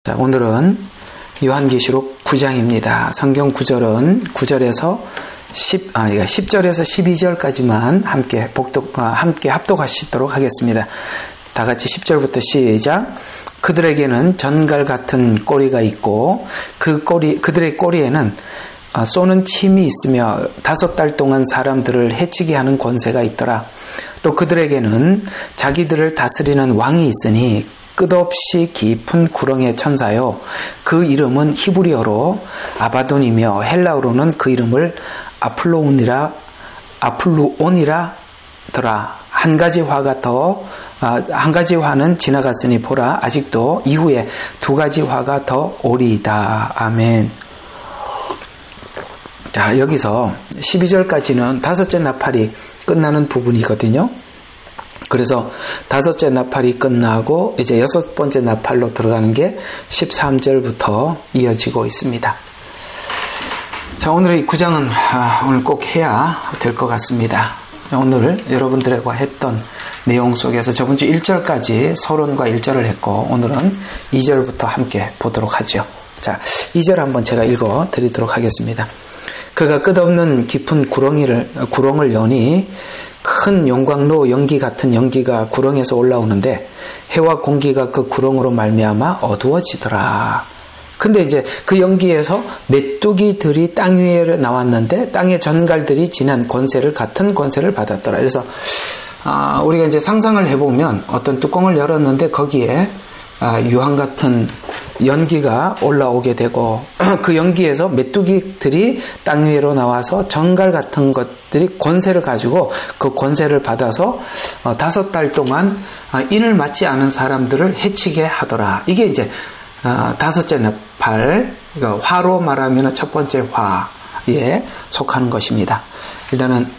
자, 오늘은 요한계시록 9장입니다. 성경 구절은 9절에서 10절에서 12절까지만 함께 합독하시도록 하겠습니다. 다 같이 10절부터 시작. 그들에게는 전갈 같은 꼬리가 있고 그들의 꼬리에는 쏘는 침이 있으며 5달 동안 사람들을 해치게 하는 권세가 있더라. 또 그들에게는 자기들을 다스리는 왕이 있으니 끝없이 깊은 구렁의 천사요. 그 이름은 히브리어로 아바돈이며 헬라어로는 그 이름을 아플루온이라더라. 한 가지 화는 지나갔으니 보라, 아직도 이후에 2가지 화가 더 오리이다. 아멘. 자, 여기서 12절까지는 5째 나팔이 끝나는 부분이거든요. 그래서 5째 나팔이 끝나고 이제 6번째 나팔로 들어가는 게 13절부터 이어지고 있습니다. 자, 오늘의 9장은 오늘 꼭 해야 될 것 같습니다. 오늘 여러분들과 했던 내용 속에서 저번 주 1절까지 서론과 1절을 했고 오늘은 2절부터 함께 보도록 하죠. 자, 2절 한번 제가 읽어 드리도록 하겠습니다. 그가 끝없는 깊은 구렁을 여니 큰 용광로 연기 같은 연기가 구렁에서 올라오는데 해와 공기가 그 구렁으로 말미암아 어두워지더라. 근데 이제 그 연기에서 메뚜기들이 땅 위에 나왔는데 땅의 전갈들이 지난 같은 권세를 받았더라. 그래서 우리가 이제 상상을 해보면 어떤 뚜껑을 열었는데 거기에 유황 같은 연기가 올라오게 되고 그 연기에서 메뚜기들이 땅 위로 나와서 전갈 같은 것들이 권세를 가지고 그 권세를 받아서 5달 동안 인을 맞지 않은 사람들을 해치게 하더라. 이게 이제 5째 나팔, 그러니까 화로 말하면 첫 번째 화에 속하는 것입니다. 일단은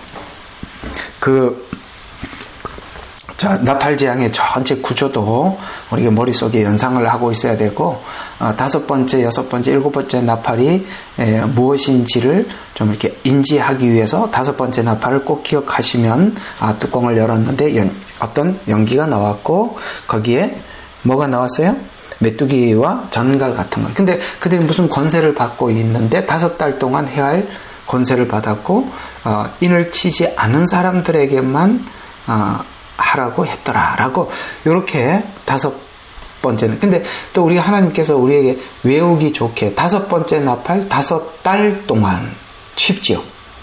나팔 재앙의 전체 구조도 우리가 머릿속에 연상을 하고 있어야 되고, 5번째, 6번째, 7번째 나팔이 무엇인지를 좀 이렇게 인지하기 위해서 5번째 나팔을 꼭 기억하시면, 뚜껑을 열었는데 어떤 연기가 나왔고, 거기에 뭐가 나왔어요? 메뚜기와 전갈 같은 거. 근데 그들이 무슨 권세를 받고 있는데 5달 동안 해야 할 권세를 받았고, 인을 치지 않은 사람들에게만 하라고 했더라라고, 요렇게 5번째는. 근데 또 우리 하나님께서 우리에게 외우기 좋게 5번째 나팔 5달 동안, 쉽지요.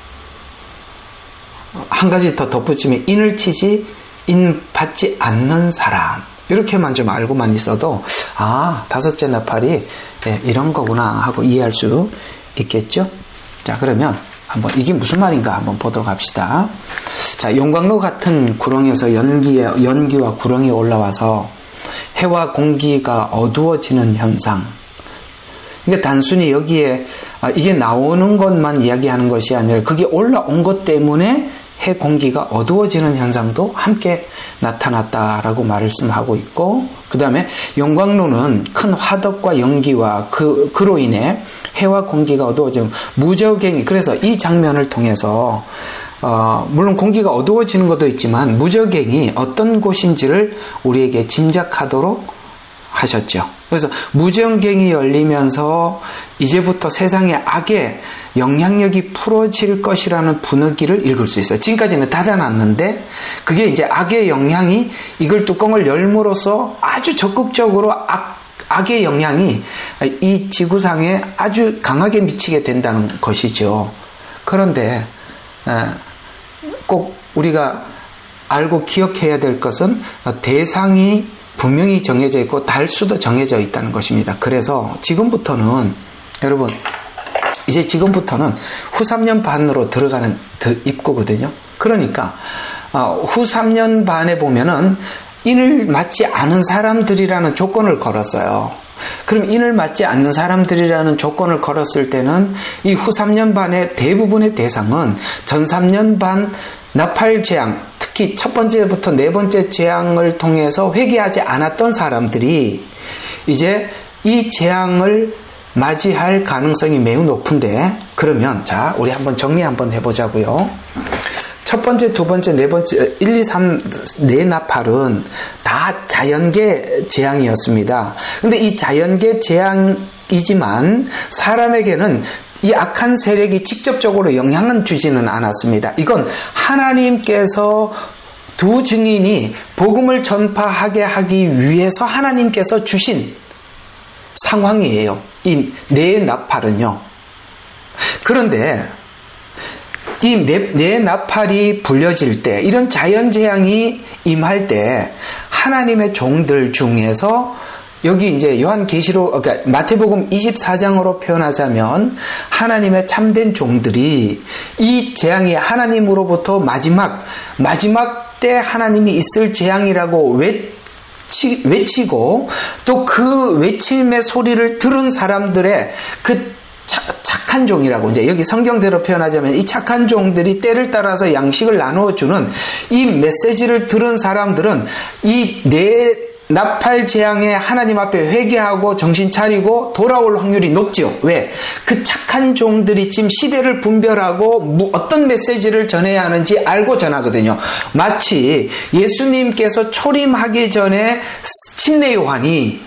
한 가지 더 덧붙이면 인을 치지 인 받지 않는 사람, 이렇게만 좀 알고만 있어도 5째 나팔이 이런 거구나 하고 이해할 수 있겠죠. 자, 그러면 한번 이게 무슨 말인가 한번 보도록 합시다. 자, 용광로 같은 구렁에서 연기와 구렁이 올라와서 해와 공기가 어두워지는 현상. 이게 단순히 여기에 이게 나오는 것만 이야기하는 것이 아니라 그게 올라온 것 때문에 해 공기가 어두워지는 현상도 함께 나타났다라고 말씀하고 있고, 그 다음에 용광로는 큰 화덕과 연기와 그로 인해 해와 공기가 어두워지는 무저갱이. 그래서 이 장면을 통해서 물론 공기가 어두워지는 것도 있지만 무저갱이 어떤 곳인지를 우리에게 짐작하도록 하셨죠. 그래서 무저갱이 열리면서 이제부터 세상의 악의 영향력이 풀어질 것이라는 분위기를 읽을 수 있어요. 지금까지는 닫아놨는데 그게 이제 악의 영향이 이걸 뚜껑을 열므로써 아주 적극적으로 악의 영향이 이 지구상에 아주 강하게 미치게 된다는 것이죠. 그런데 꼭 우리가 알고 기억해야 될 것은 대상이 분명히 정해져 있고 달수도 정해져 있다는 것입니다. 그래서 지금부터는 여러분, 이제 지금부터는 후 3년 반으로 들어가는 입구거든요. 그러니까 후 3년 반에 보면은 인을 맞지 않은 사람들이라는 조건을 걸었어요. 그럼 인을 맞지 않는 사람들이라는 조건을 걸었을 때는 이 후 3년 반의 대부분의 대상은 전 3년 반 나팔 재앙, 특히 첫 번째부터 네 번째 재앙을 통해서 회개하지 않았던 사람들이 이제 이 재앙을 맞이할 가능성이 매우 높은데, 그러면 자, 우리 한번 정리 한번 해보자고요. 첫 번째, 두 번째, 네 번째, 1, 2, 3, 네 나팔은 다 자연계 재앙이었습니다. 근데 이 자연계 재앙이지만 사람에게는 이 악한 세력이 직접적으로 영향은 주지는 않았습니다. 이건 하나님께서 두 증인이 복음을 전파하게 하기 위해서 하나님께서 주신 상황이에요. 이 네 나팔은요. 그런데 이 네 나팔이 불려질 때, 이런 자연재앙이 임할 때 하나님의 종들 중에서 여기 이제 요한계시록, 그러니까 마태복음 24장으로 표현하자면 하나님의 참된 종들이 이 재앙이 하나님으로부터 마지막 때 하나님이 있을 재앙이라고 외치고 또 그 외침의 소리를 들은 사람들의 그 착한 종이라고, 이제 여기 성경대로 표현하자면 이 착한 종들이 때를 따라서 양식을 나누어 주는 이 메시지를 들은 사람들은 이 네 나팔 재앙에 하나님 앞에 회개하고 정신 차리고 돌아올 확률이 높죠. 왜? 그 착한 종들이 지금 시대를 분별하고 어떤 메시지를 전해야 하는지 알고 전하거든요. 마치 예수님께서 초림하기 전에 침례 요한이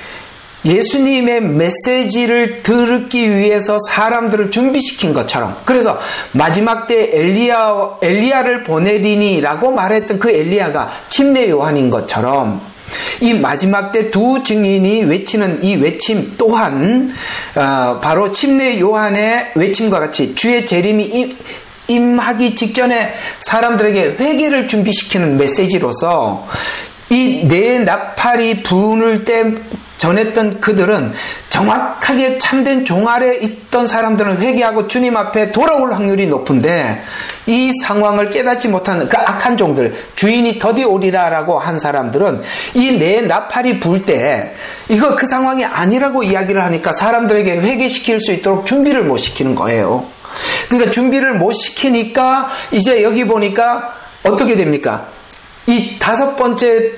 예수님의 메시지를 듣기 위해서 사람들을 준비시킨 것처럼, 그래서 마지막 때 엘리야를 보내리니라고 말했던 그 엘리야가 침례 요한인 것처럼 이 마지막 때 두 증인이 외치는 이 외침 또한 바로 침례 요한의 외침과 같이 주의 재림이 임하기 직전에 사람들에게 회개를 준비시키는 메시지로서 이 네 나팔이 부를 때 전했던 그들은 정확하게 참된 종 아래 있던 사람들은 회개하고 주님 앞에 돌아올 확률이 높은데, 이 상황을 깨닫지 못하는 그 악한 종들, 주인이 더디 오리라라고 한 사람들은 이 네 나팔이 불 때 이거 그 상황이 아니라고 이야기를 하니까 사람들에게 회개시킬 수 있도록 준비를 못 시키는 거예요. 그러니까 준비를 못 시키니까 이제 여기 보니까 어떻게 됩니까? 이 다섯 번째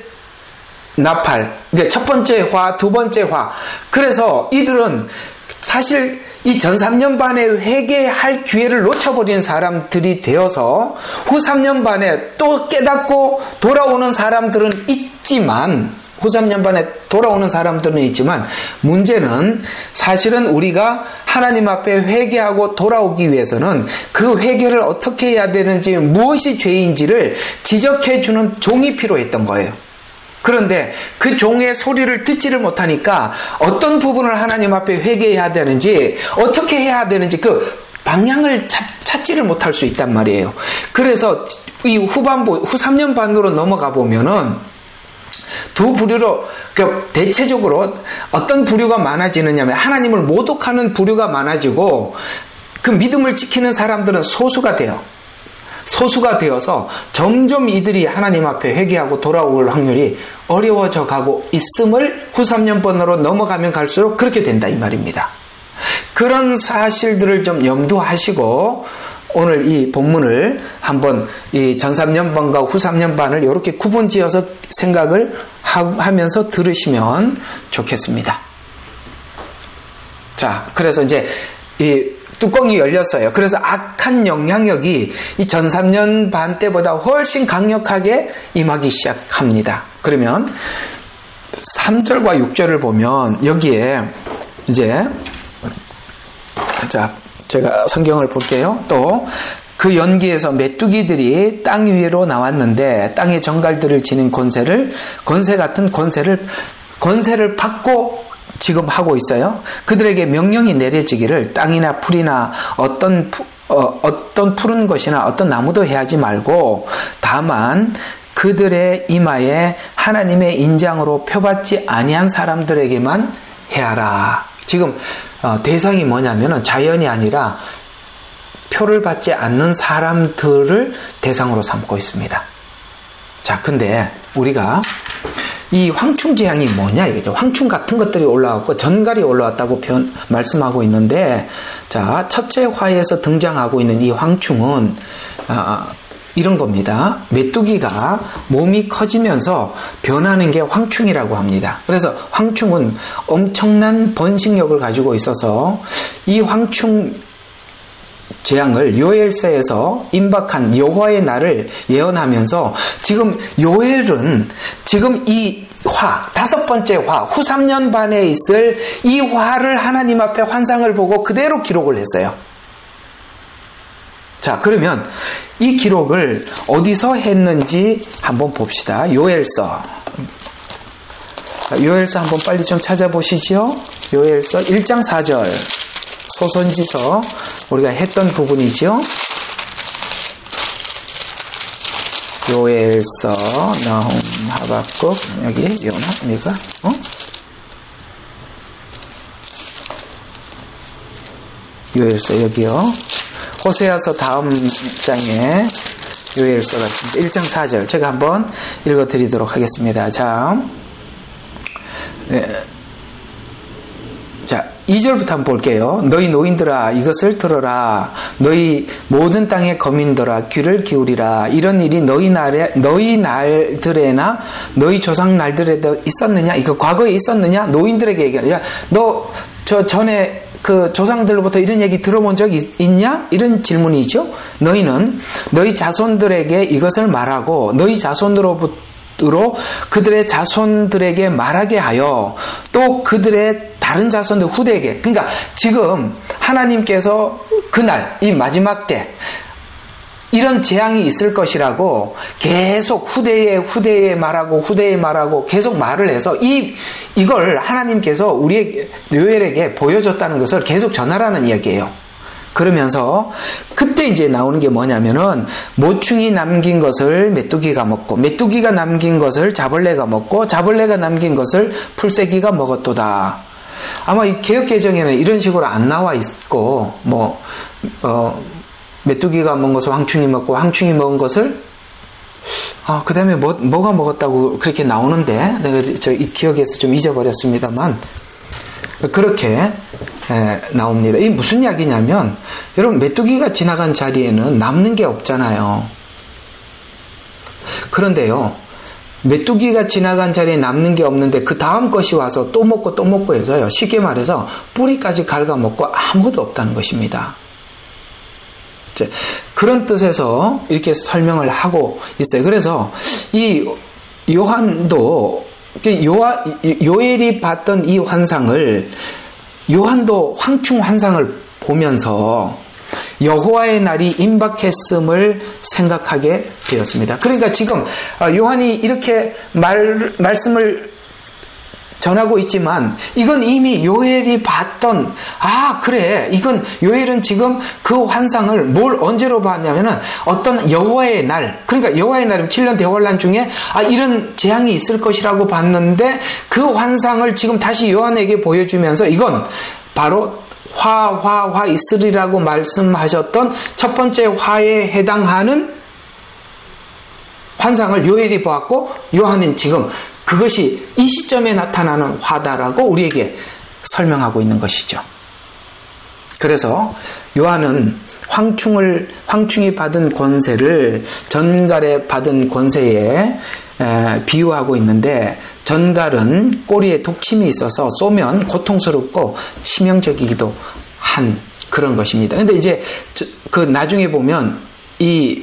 나팔, 첫 번째 화, 두 번째 화. 그래서 이들은 사실 이 전 3년 반에 회개할 기회를 놓쳐버린 사람들이 되어서 후 3년 반에 또 깨닫고 돌아오는 사람들은 있지만, 후 3년 반에 돌아오는 사람들은 있지만, 문제는 사실은 우리가 하나님 앞에 회개하고 돌아오기 위해서는 그 회개를 어떻게 해야 되는지, 무엇이 죄인지를 지적해주는 종이 필요했던 거예요. 그런데 그 종의 소리를 듣지를 못하니까 어떤 부분을 하나님 앞에 회개해야 되는지, 어떻게 해야 되는지 그 방향을 찾지를 못할 수 있단 말이에요. 그래서 이 후반부, 후 3년 반으로 넘어가 보면은 두 부류로, 대체적으로 어떤 부류가 많아지느냐면 하나님을 모독하는 부류가 많아지고, 그 믿음을 지키는 사람들은 소수가 돼요. 소수가 되어서 점점 이들이 하나님 앞에 회개하고 돌아올 확률이 어려워져 가고 있음을 후 3년번으로 넘어가면 갈수록 그렇게 된다 이 말입니다. 그런 사실들을 좀 염두하시고 오늘 이 본문을 한번 이 전 3년반과 후 3년반을 이렇게 구분지어서 생각을 하면서 들으시면 좋겠습니다. 자, 그래서 이제 이 뚜껑이 열렸어요. 그래서 악한 영향력이 이 전 3년 반 때보다 훨씬 강력하게 임하기 시작합니다. 그러면 3절과 6절을 보면 여기에 이제, 자, 제가 성경을 볼게요. 또 그 연기에서 메뚜기들이 땅 위로 나왔는데 땅의 정갈들을 지닌 권세 같은 권세를 받고 지금 하고 있어요. 그들에게 명령이 내려지기를 땅이나 풀이나 어떤 푸른 것이나 어떤 나무도 해하지 말고 다만 그들의 이마에 하나님의 인장으로 표받지 아니한 사람들에게만 해하라. 지금 대상이 뭐냐면은 자연이 아니라 표를 받지 않는 사람들을 대상으로 삼고 있습니다. 자, 근데 우리가 이 황충 재앙이 뭐냐 이거죠. 황충 같은 것들이 올라왔고 전갈이 올라왔다고 말씀하고 있는데, 자, 첫째 화에서 등장하고 있는 이 황충은 이런 겁니다. 메뚜기가 몸이 커지면서 변하는 게 황충이라고 합니다. 그래서 황충은 엄청난 번식력을 가지고 있어서 이 황충 재앙을 요엘서에서 임박한 여호와의 날을 예언하면서 지금 요엘은 지금 이 다섯 번째 화, 후 3년 반에 있을 이 화를 하나님 앞에 환상을 보고 그대로 기록을 했어요. 자, 그러면 이 기록을 어디서 했는지 한번 봅시다. 요엘서 한번 빨리 좀 찾아보시죠. 요엘서 1장 4절 소선지서 우리가 했던 부분이죠. 요엘서, 나훔, 하박국, 여기 요나, 미가, 요엘서 여기요. 호세아서 다음 장에 요엘서가 있습니다. 1장 4절 제가 한번 읽어드리도록 하겠습니다. 자, 2절부터 한번 볼게요. 너희 노인들아 이것을 들어라. 너희 모든 땅의 거민들아 귀를 기울이라. 이런 일이 너희 날들에나 너희 조상 날들에도 있었느냐? 이거 과거에 있었느냐? 노인들에게 얘기하라. 야, 너 저 전에 그 조상들로부터 이런 얘기 들어본 적 있냐? 이런 질문이죠. 너희는 너희 자손들에게 이것을 말하고 너희 자손으로 그들의 자손들에게 말하게 하여 또 그들의 다른 자손들 후대에게, 그러니까 지금 하나님께서 그날 이 마지막 때 이런 재앙이 있을 것이라고 계속 후대에 말하고 계속 말을 해서 이걸 하나님께서 우리에게 요엘에게 보여줬다는 것을 계속 전하라는 이야기예요. 그러면서 그때 이제 나오는 게 뭐냐면은 모충이 남긴 것을 메뚜기가 먹고 메뚜기가 남긴 것을 자벌레가 먹고 자벌레가 남긴 것을 풀새기가 먹었도다. 아마 이 개역개정에는 이런 식으로 안 나와 있고 메뚜기가 먹은 것을 황충이 먹고 황충이 먹은 것을 그 다음에 뭐가 먹었다고 그렇게 나오는데 내가 이 기억에서 좀 잊어버렸습니다만 그렇게 나옵니다. 이게 무슨 이야기냐면 여러분 메뚜기가 지나간 자리에는 남는 게 없잖아요. 그런데요 메뚜기가 지나간 자리에 남는 게 없는데 그 다음 것이 와서 또 먹고 해서요. 쉽게 말해서 뿌리까지 갉아먹고 아무것도 없다는 것입니다. 그런 뜻에서 이렇게 설명을 하고 있어요. 그래서 이 요한도 요엘이 봤던 이 환상을 요한도 황충 환상을 보면서 여호와의 날이 임박했음을 생각하게 되었습니다. 그러니까 지금 요한이 이렇게 말씀을 전하고 있지만 이건 이미 요엘이 봤던 그래 이건 요엘은 지금 그 환상을 언제로 봤냐면은 어떤 여호와의 날, 그러니까 여호와의 날은 7년 대환란 중에 이런 재앙이 있을 것이라고 봤는데 그 환상을 지금 다시 요한에게 보여주면서 이건 바로 화 있으리라고 말씀하셨던 첫 번째 화에 해당하는 환상을 요엘이 보았고 요한은 지금 그것이 이 시점에 나타나는 화다라고 우리에게 설명하고 있는 것이죠. 그래서 요한은 황충이 받은 권세를 전갈에 받은 권세에 비유하고 있는데 전갈은 꼬리에 독침이 있어서 쏘면 고통스럽고 치명적이기도 한 그런 것입니다. 근데 이제 그 나중에 보면 이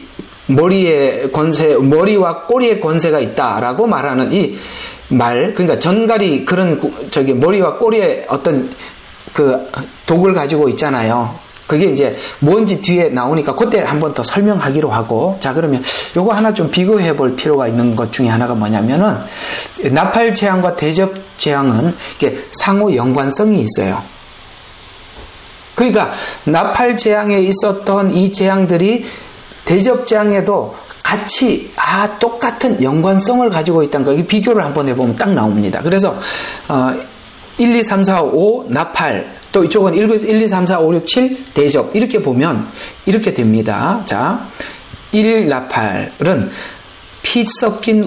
머리와 꼬리의 권세가 있다라고 말하는 이 말, 그러니까 전갈이 그런 머리와 꼬리에 어떤 그 독을 가지고 있잖아요. 그게 이제 뭔지 뒤에 나오니까 그때 한번 더 설명하기로 하고, 자 그러면 요거 하나 좀 비교해 볼 필요가 있는 것 중에 하나가 뭐냐면은 나팔 재앙과 대접 재앙은 이렇게 상호 연관성이 있어요. 그러니까 나팔 재앙에 있었던 이 재앙들이 대접 재앙에도 같이 똑같은 연관성을 가지고 있다는 걸 비교를 한번 해보면 딱 나옵니다. 그래서 1, 2, 3, 4, 5 나팔, 또 이쪽은 1, 2, 3, 4, 5, 6, 7 대접 이렇게 보면 이렇게 됩니다. 자, 1 나팔은 피 섞인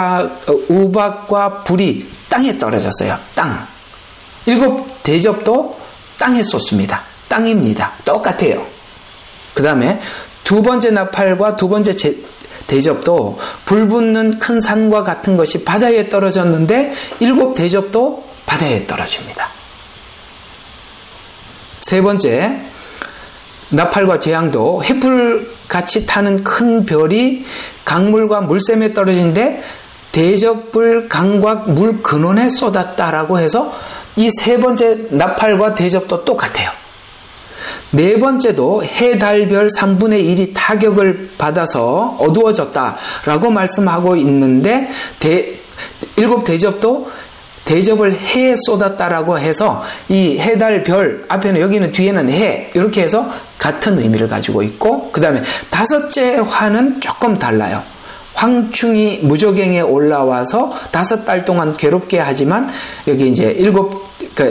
우박과 불이 땅에 떨어졌어요. 땅. 7 대접도 땅에 쏟습니다. 땅입니다. 똑같아요. 그 다음에 두 번째 나팔과 두 번째 대접도 불 붙는 큰 산과 같은 것이 바다에 떨어졌는데 7 대접도 바다에 떨어집니다. 세 번째 나팔과 재앙도 횃불같이 타는 큰 별이 강물과 물샘에 떨어지는데 대접을 강과 물 근원에 쏟았다라고 해서 이 세 번째 나팔과 대접도 똑같아요. 네 번째도 해, 달, 별 3분의 1이 타격을 받아서 어두워졌다라고 말씀하고 있는데 일곱 대접도 대접을 해에 쏟았다라고 해서 이 해, 달, 별 앞에는 여기는 뒤에는 해 이렇게 해서 같은 의미를 가지고 있고 그 다음에 다섯째 화는 조금 달라요. 황충이 무저갱에 올라와서 5달 동안 괴롭게 하지만 여기 이제 일곱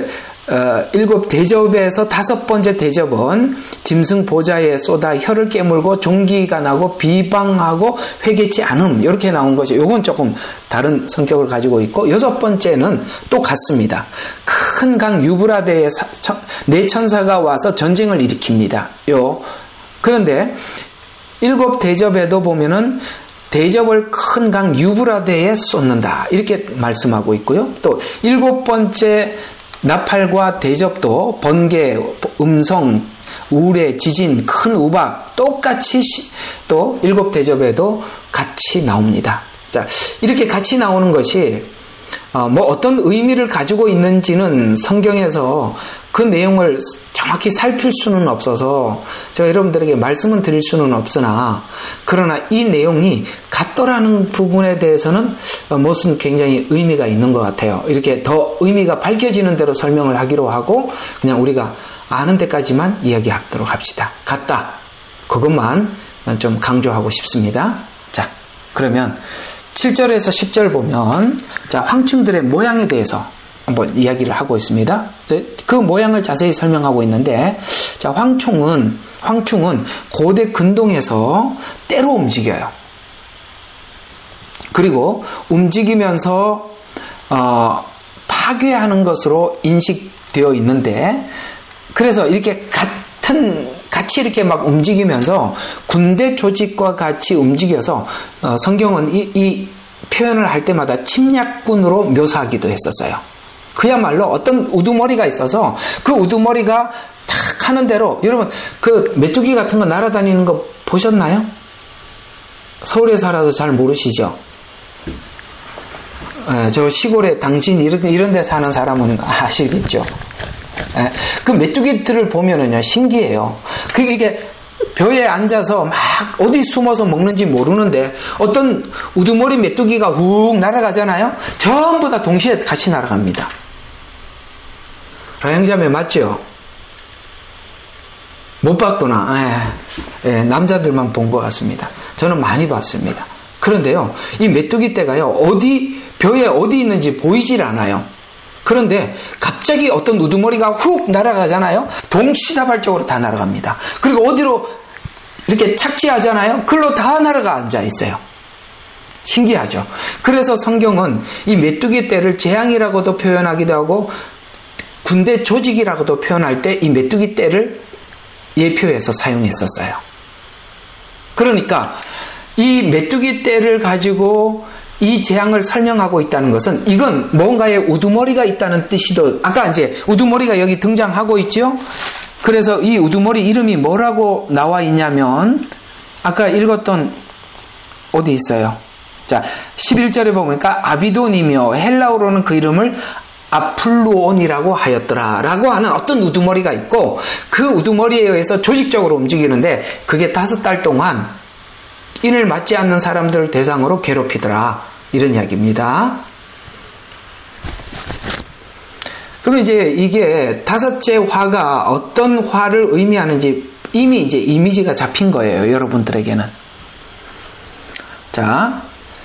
대접에서 5번째 대접은 짐승 보좌에 쏟아 혀를 깨물고 종기가 나고 비방하고 회개치 않음 이렇게 나온 것이 요건 조금 다른 성격을 가지고 있고 6번째는 또 같습니다. 큰 강 유브라데에 네 천사가 와서 전쟁을 일으킵니다. 그런데 7 대접에도 보면은 대접을 큰 강 유브라데에 쏟는다 이렇게 말씀하고 있고요. 또 7번째 나팔과 대접도 번개, 음성, 우레, 지진, 큰 우박 똑같이 또 7 대접에도 같이 나옵니다. 자, 이렇게 같이 나오는 것이 뭐 어떤 의미를 가지고 있는지는 성경에서 그 내용을 정확히 살필 수는 없어서 제가 여러분들에게 말씀은 드릴 수는 없으나 그러나 이 내용이 같더라는 부분에 대해서는 무슨 굉장히 의미가 있는 것 같아요. 이렇게 더 의미가 밝혀지는 대로 설명을 하기로 하고 그냥 우리가 아는 데까지만 이야기하도록 합시다. 같다. 그것만 좀 강조하고 싶습니다. 자, 그러면 7절에서 10절 보면 자, 황충들의 모양에 대해서 한번 이야기를 하고 있습니다. 그 모양을 자세히 설명하고 있는데 자, 황충은 고대 근동에서 때로 움직여요. 그리고 움직이면서 파괴하는 것으로 인식되어 있는데 그래서 이렇게 같이 이렇게 막 움직이면서 군대 조직과 같이 움직여서 성경은 이 표현을 할 때마다 침략군으로 묘사하기도 했었어요. 그야말로 어떤 우두머리가 있어서 그 우두머리가 탁 하는 대로 여러분 그 메뚜기 같은 거 날아다니는 거 보셨나요? 서울에 살아서 잘 모르시죠? 저 시골에 당신 이런 데 사는 사람은 아시겠죠? 그 메뚜기들을 보면은요 신기해요. 그게 벼에 앉아서 막 어디 숨어서 먹는지 모르는데 어떤 우두머리 메뚜기가 훅 날아가잖아요. 전부 다 동시에 같이 날아갑니다. 라양자매 맞죠? 못 봤구나. 남자들만 본 것 같습니다. 저는 많이 봤습니다. 그런데요, 이 메뚜기 떼가요, 벼에 어디 있는지 보이질 않아요. 그런데 갑자기 어떤 우두머리가 훅 날아가잖아요. 동시다발적으로 다 날아갑니다. 그리고 어디로 이렇게 착지하잖아요. 글로 다 날아가 앉아 있어요. 신기하죠. 그래서 성경은 이 메뚜기 떼를 재앙이라고도 표현하기도 하고 군대 조직이라고도 표현할 때 이 메뚜기 떼를 예표해서 사용했었어요. 그러니까 이 메뚜기 떼를 가지고 이 재앙을 설명하고 있다는 것은 이건 뭔가의 우두머리가 있다는 뜻이도 아까 이제 우두머리가 여기 등장하고 있죠. 그래서 이 우두머리 이름이 뭐라고 나와 있냐면 아까 읽었던 어디 있어요? 자, 11절에 보니까 아비돈이며 헬라어로는 그 이름을 아플루온이라고 하였더라 라고 하는 어떤 우두머리가 있고 그 우두머리에 의해서 조직적으로 움직이는데 그게 5달 동안 인을 맞지 않는 사람들을 대상으로 괴롭히더라 이런 이야기입니다. 그럼 이제 이게 5째 화가 어떤 화를 의미하는지 이미 이제 이미지가 잡힌 거예요, 여러분들에게는. 자,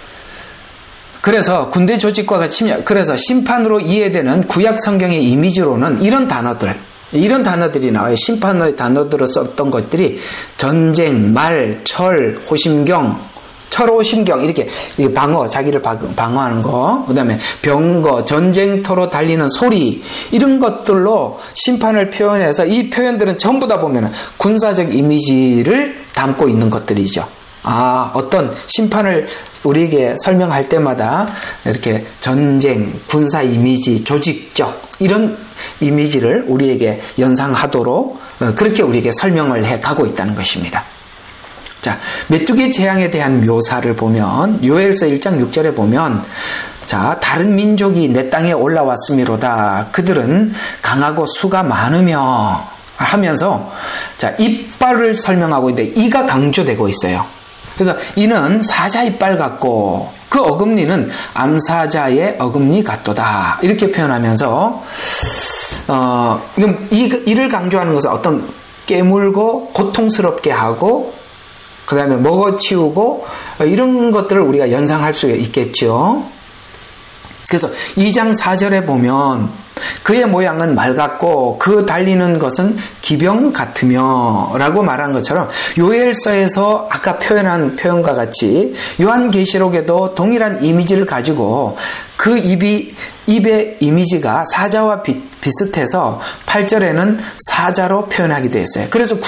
그래서 군대 조직과 침략, 그래서 심판으로 이해되는 구약 성경의 이미지로는 이런 단어들이 나와요. 심판의 단어들을 썼던 것들이 전쟁, 말, 철, 호심경, 철호심경 이렇게 방어, 자기를 방어하는 거, 그 다음에 병거, 전쟁터로 달리는 소리 이런 것들로 심판을 표현해서 이 표현들은 전부 다 보면 군사적 이미지를 담고 있는 것들이죠. 어떤 심판을 우리에게 설명할 때마다 이렇게 전쟁, 군사 이미지, 조직적 이런 이미지를 우리에게 연상하도록 그렇게 우리에게 설명을 해 가고 있다는 것입니다. 자, 메뚜기 재앙에 대한 묘사를 보면 요엘서 1장 6절에 보면 자, 다른 민족이 내 땅에 올라왔음이로다. 그들은 강하고 수가 많으며 하면서 자, 이빨을 설명하고 있는데 이가 강조되고 있어요. 그래서 이는 사자 이빨 같고 그 어금니는 암사자의 어금니 같도다. 이렇게 표현하면서 이를 강조하는 것은 어떤 깨물고 고통스럽게 하고 그 다음에 먹어치우고 이런 것들을 우리가 연상할 수 있겠죠. 그래서 2장 4절에 보면 그의 모양은 말 같고 그 달리는 것은 기병 같으며 라고 말한 것처럼 요엘서에서 아까 표현한 표현과 같이 요한계시록에도 동일한 이미지를 가지고 그 입의 이미지가 사자와 비슷해서 8절에는 사자로 표현하게 되어 있어요. 그래서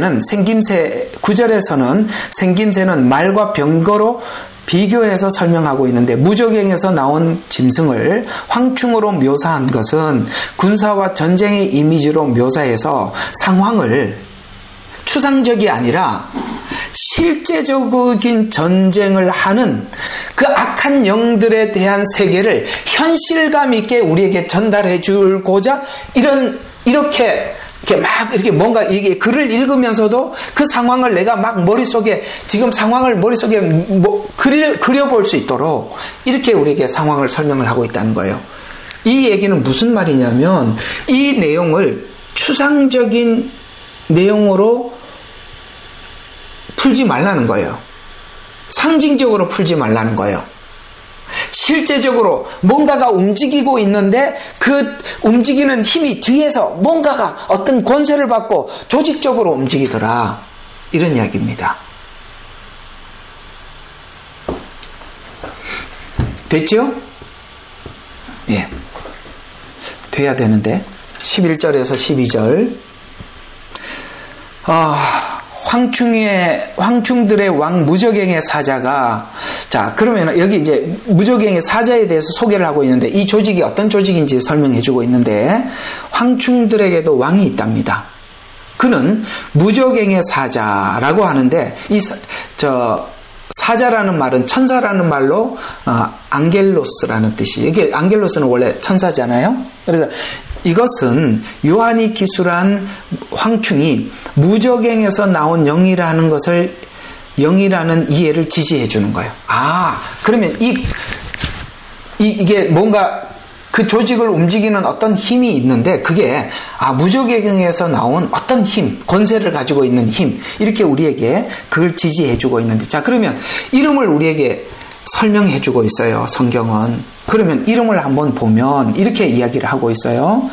9절에서는 생김새는 말과 병거로 비교해서 설명하고 있는데 무저갱에서 나온 짐승을 황충으로 묘사한 것은 군사와 전쟁의 이미지로 묘사해서 상황을 추상적이 아니라 실제적인 전쟁을 하는 그 악한 영들에 대한 세계를 현실감 있게 우리에게 전달해 주고자 이렇게 뭔가 이게 글을 읽으면서도 그 상황을 내가 막 머릿속에 지금 상황을 머릿속에 그려볼 수 있도록 이렇게 우리에게 상황을 설명을 하고 있다는 거예요. 이 얘기는 무슨 말이냐면 이 내용을 추상적인 내용으로 풀지 말라는 거예요. 상징적으로 풀지 말라는 거예요. 실제적으로 뭔가가 움직이고 있는데 그 움직이는 힘이 뒤에서 뭔가가 어떤 권세를 받고 조직적으로 움직이더라. 이런 이야기입니다. 됐죠? 예. 돼야 되는데 11절에서 12절 황충들의 왕 무저갱의 사자가 자 그러면 여기 이제 무저갱의 사자에 대해서 소개를 하고 있는데 이 조직이 어떤 조직인지 설명해 주고 있는데 황충들에게도 왕이 있답니다. 그는 무저갱의 사자라고 하는데 사자라는 말은 천사라는 말로 앙겔로스라는 뜻이에요. 이게 앙겔로스는 원래 천사잖아요. 그래서 이것은 요한이 기술한 황충이 무저갱에서 나온 영이라는 것을 영이라는 이해를 지지해 주는 거예요. 그러면 이게 뭔가 그 조직을 움직이는 어떤 힘이 있는데 그게 무저갱에서 나온 어떤 힘, 권세를 가지고 있는 힘 이렇게 우리에게 그걸 지지해 주고 있는데 자 그러면 이름을 우리에게 설명해 주고 있어요. 성경은. 그러면 이름을 한번 보면 이렇게 이야기를 하고 있어요.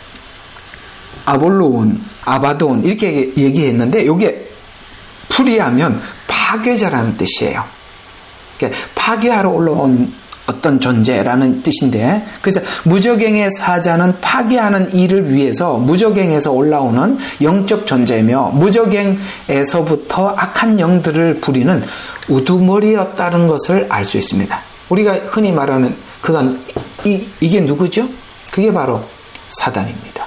아볼로온, 아바돈 이렇게 얘기했는데 이게 풀이하면 파괴자라는 뜻이에요. 그러니까 파괴하러 올라온 어떤 존재라는 뜻인데 그래서 무저갱의 사자는 파괴하는 일을 위해서 무저갱에서 올라오는 영적 존재며 무저갱에서부터 악한 영들을 부리는 우두머리였다는 것을 알 수 있습니다. 우리가 흔히 말하는 그건 이게 누구죠? 그게 바로 사단입니다.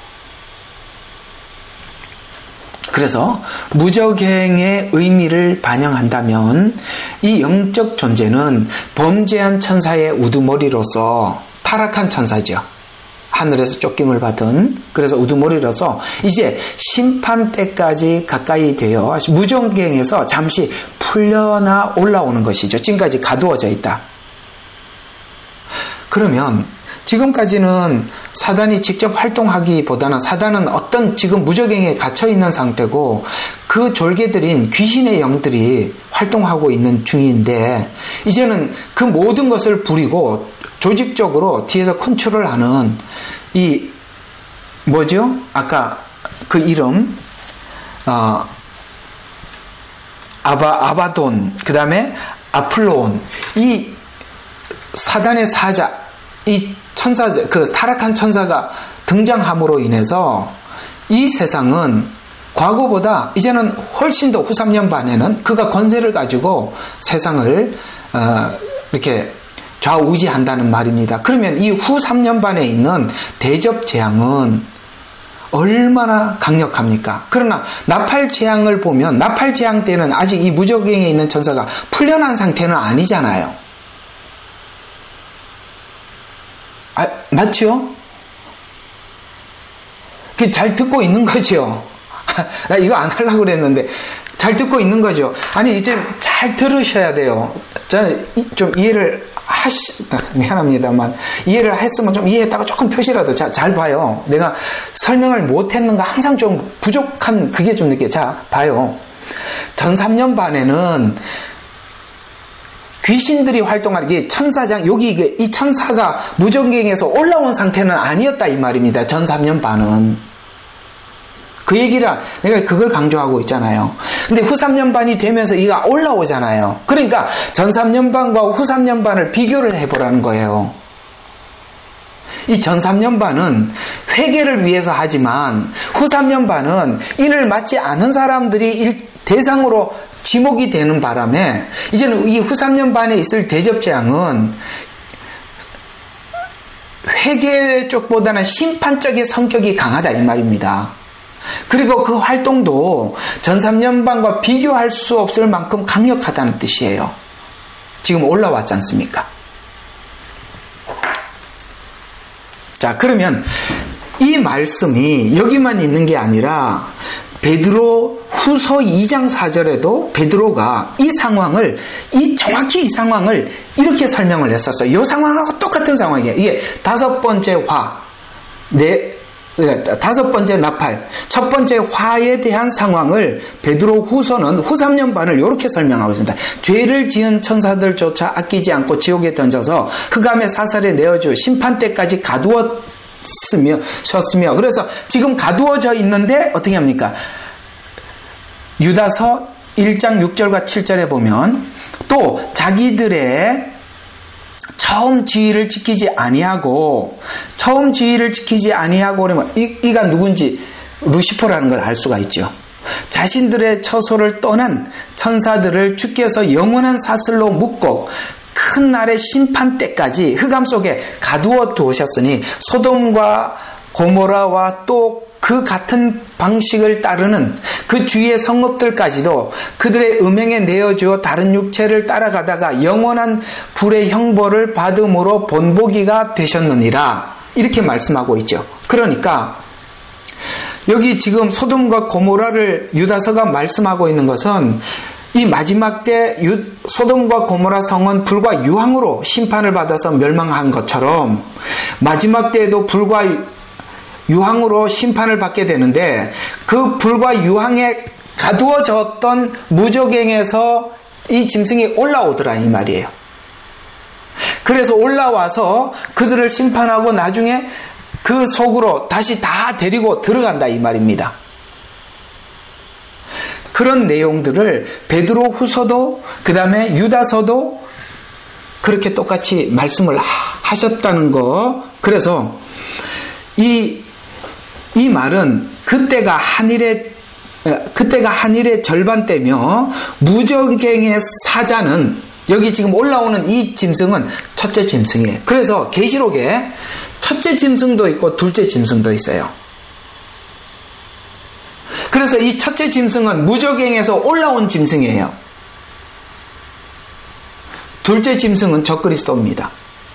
그래서 무저갱의 의미를 반영한다면 이 영적 존재는 범죄한 천사의 우두머리로서 타락한 천사죠. 하늘에서 쫓김을 받은 그래서 우두머리로서 이제 심판 때까지 가까이 되어 무저갱에서 잠시 풀려나 올라오는 것이죠. 지금까지 가두어져 있다. 그러면 지금까지는 사단이 직접 활동하기보다는 사단은 어떤 지금 무저갱에 갇혀있는 상태고 그 졸개들인 귀신의 영들이 활동하고 있는 중인데 이제는 그 모든 것을 부리고 조직적으로 뒤에서 컨트롤하는 이 뭐죠? 아까 그 이름 아바돈 그 다음에 아플로온 이 사단의 사자 이 천사 그 타락한 천사가 등장함으로 인해서 이 세상은 과거보다 이제는 훨씬 더 후 3년 반에는 그가 권세를 가지고 세상을 이렇게 좌우지한다는 말입니다. 그러면 이 후 3년 반에 있는 대접 재앙은 얼마나 강력합니까? 그러나 나팔 재앙을 보면 나팔 재앙 때는 아직 이 무적행에 있는 천사가 풀려난 상태는 아니잖아요. 맞죠? 잘 듣고 있는 거죠. 나 이거 안 하려고 그랬는데 잘 듣고 있는 거죠. 아니 이제 잘 들으셔야 돼요. 저는 좀 이해를 미안합니다만 이해를 했으면 좀 이해했다고 조금 표시라도 잘 봐요. 내가 설명을 못했는가 항상 좀 부족한 그게 좀 느껴요. 자 봐요. 전 3년 반에는 귀신들이 활동하는 게 천사장 여기 이게 이 천사가 무전경에서 올라온 상태는 아니었다 이 말입니다. 전 3년 반은. 그 얘기라 내가 그걸 강조하고 있잖아요. 근데 후 3년 반이 되면서 이가 올라오잖아요. 그러니까 전 3년 반과 후 3년 반을 비교를 해보라는 거예요. 이 전 3년 반은 회개를 위해서 하지만 후 3년 반은 인을 맞지 않은 사람들이 대상으로 지목이 되는 바람에 이제는 이 후 3년 반에 있을 대접재앙은 회개 쪽보다는 심판적인 성격이 강하다 이 말입니다. 그리고 그 활동도 전 3년 반과 비교할 수 없을 만큼 강력하다는 뜻이에요. 지금 올라왔지 않습니까? 자, 그러면 이 말씀이 여기만 있는 게 아니라 베드로 후서 2장 4절에도 베드로가 정확히 이 상황을 이렇게 설명을 했었어요. 이 상황하고 똑같은 상황이에요. 이게 5번째 다섯 번째 나팔, 첫 번째 화에 대한 상황을 베드로 후서는 후 3년 반을 이렇게 설명하고 있습니다. 죄를 지은 천사들조차 아끼지 않고 지옥에 던져서 흑암의 사살에 내어주 심판 때까지 가두었으며 그래서 지금 가두어져 있는데 어떻게 합니까? 유다서 1장 6절과 7절에 보면 또 자기들의 처음 지위를 지키지 아니하고 그러면 이가 누군지 루시퍼라는 걸 알 수가 있죠. 자신들의 처소를 떠난 천사들을 주께서 영원한 사슬로 묶고 큰 날의 심판 때까지 흑암 속에 가두어 두셨으니 소돔과 고모라와 또 그 같은 방식을 따르는 그 주위의 성읍들까지도 그들의 음행에 내어주어 다른 육체를 따라가다가 영원한 불의 형벌을 받음으로 본보기가 되셨느니라 이렇게 말씀하고 있죠. 그러니까 여기 지금 소돔과 고모라를 유다서가 말씀하고 있는 것은 이 마지막 때 소돔과 고모라 성은 불과 유황으로 심판을 받아서 멸망한 것처럼 마지막 때에도 불과 유황으로 심판을 받게 되는데 그 불과 유황에 가두어졌던 무저갱에서 이 짐승이 올라오더라 이 말이에요. 그래서 올라와서 그들을 심판하고 나중에 그 속으로 다시 다 데리고 들어간다 이 말입니다. 그런 내용들을 베드로 후서도 그 다음에 유다서도 그렇게 똑같이 말씀을 하셨다는 거. 그래서 이 말은 그때가 한일의 절반 때며 무저갱의 사자는 여기 지금 올라오는 이 짐승은 첫째 짐승이에요. 그래서 계시록에 첫째 짐승도 있고 둘째 짐승도 있어요. 그래서 이 첫째 짐승은 무저갱에서 올라온 짐승이에요. 둘째 짐승은 적그리스도입니다.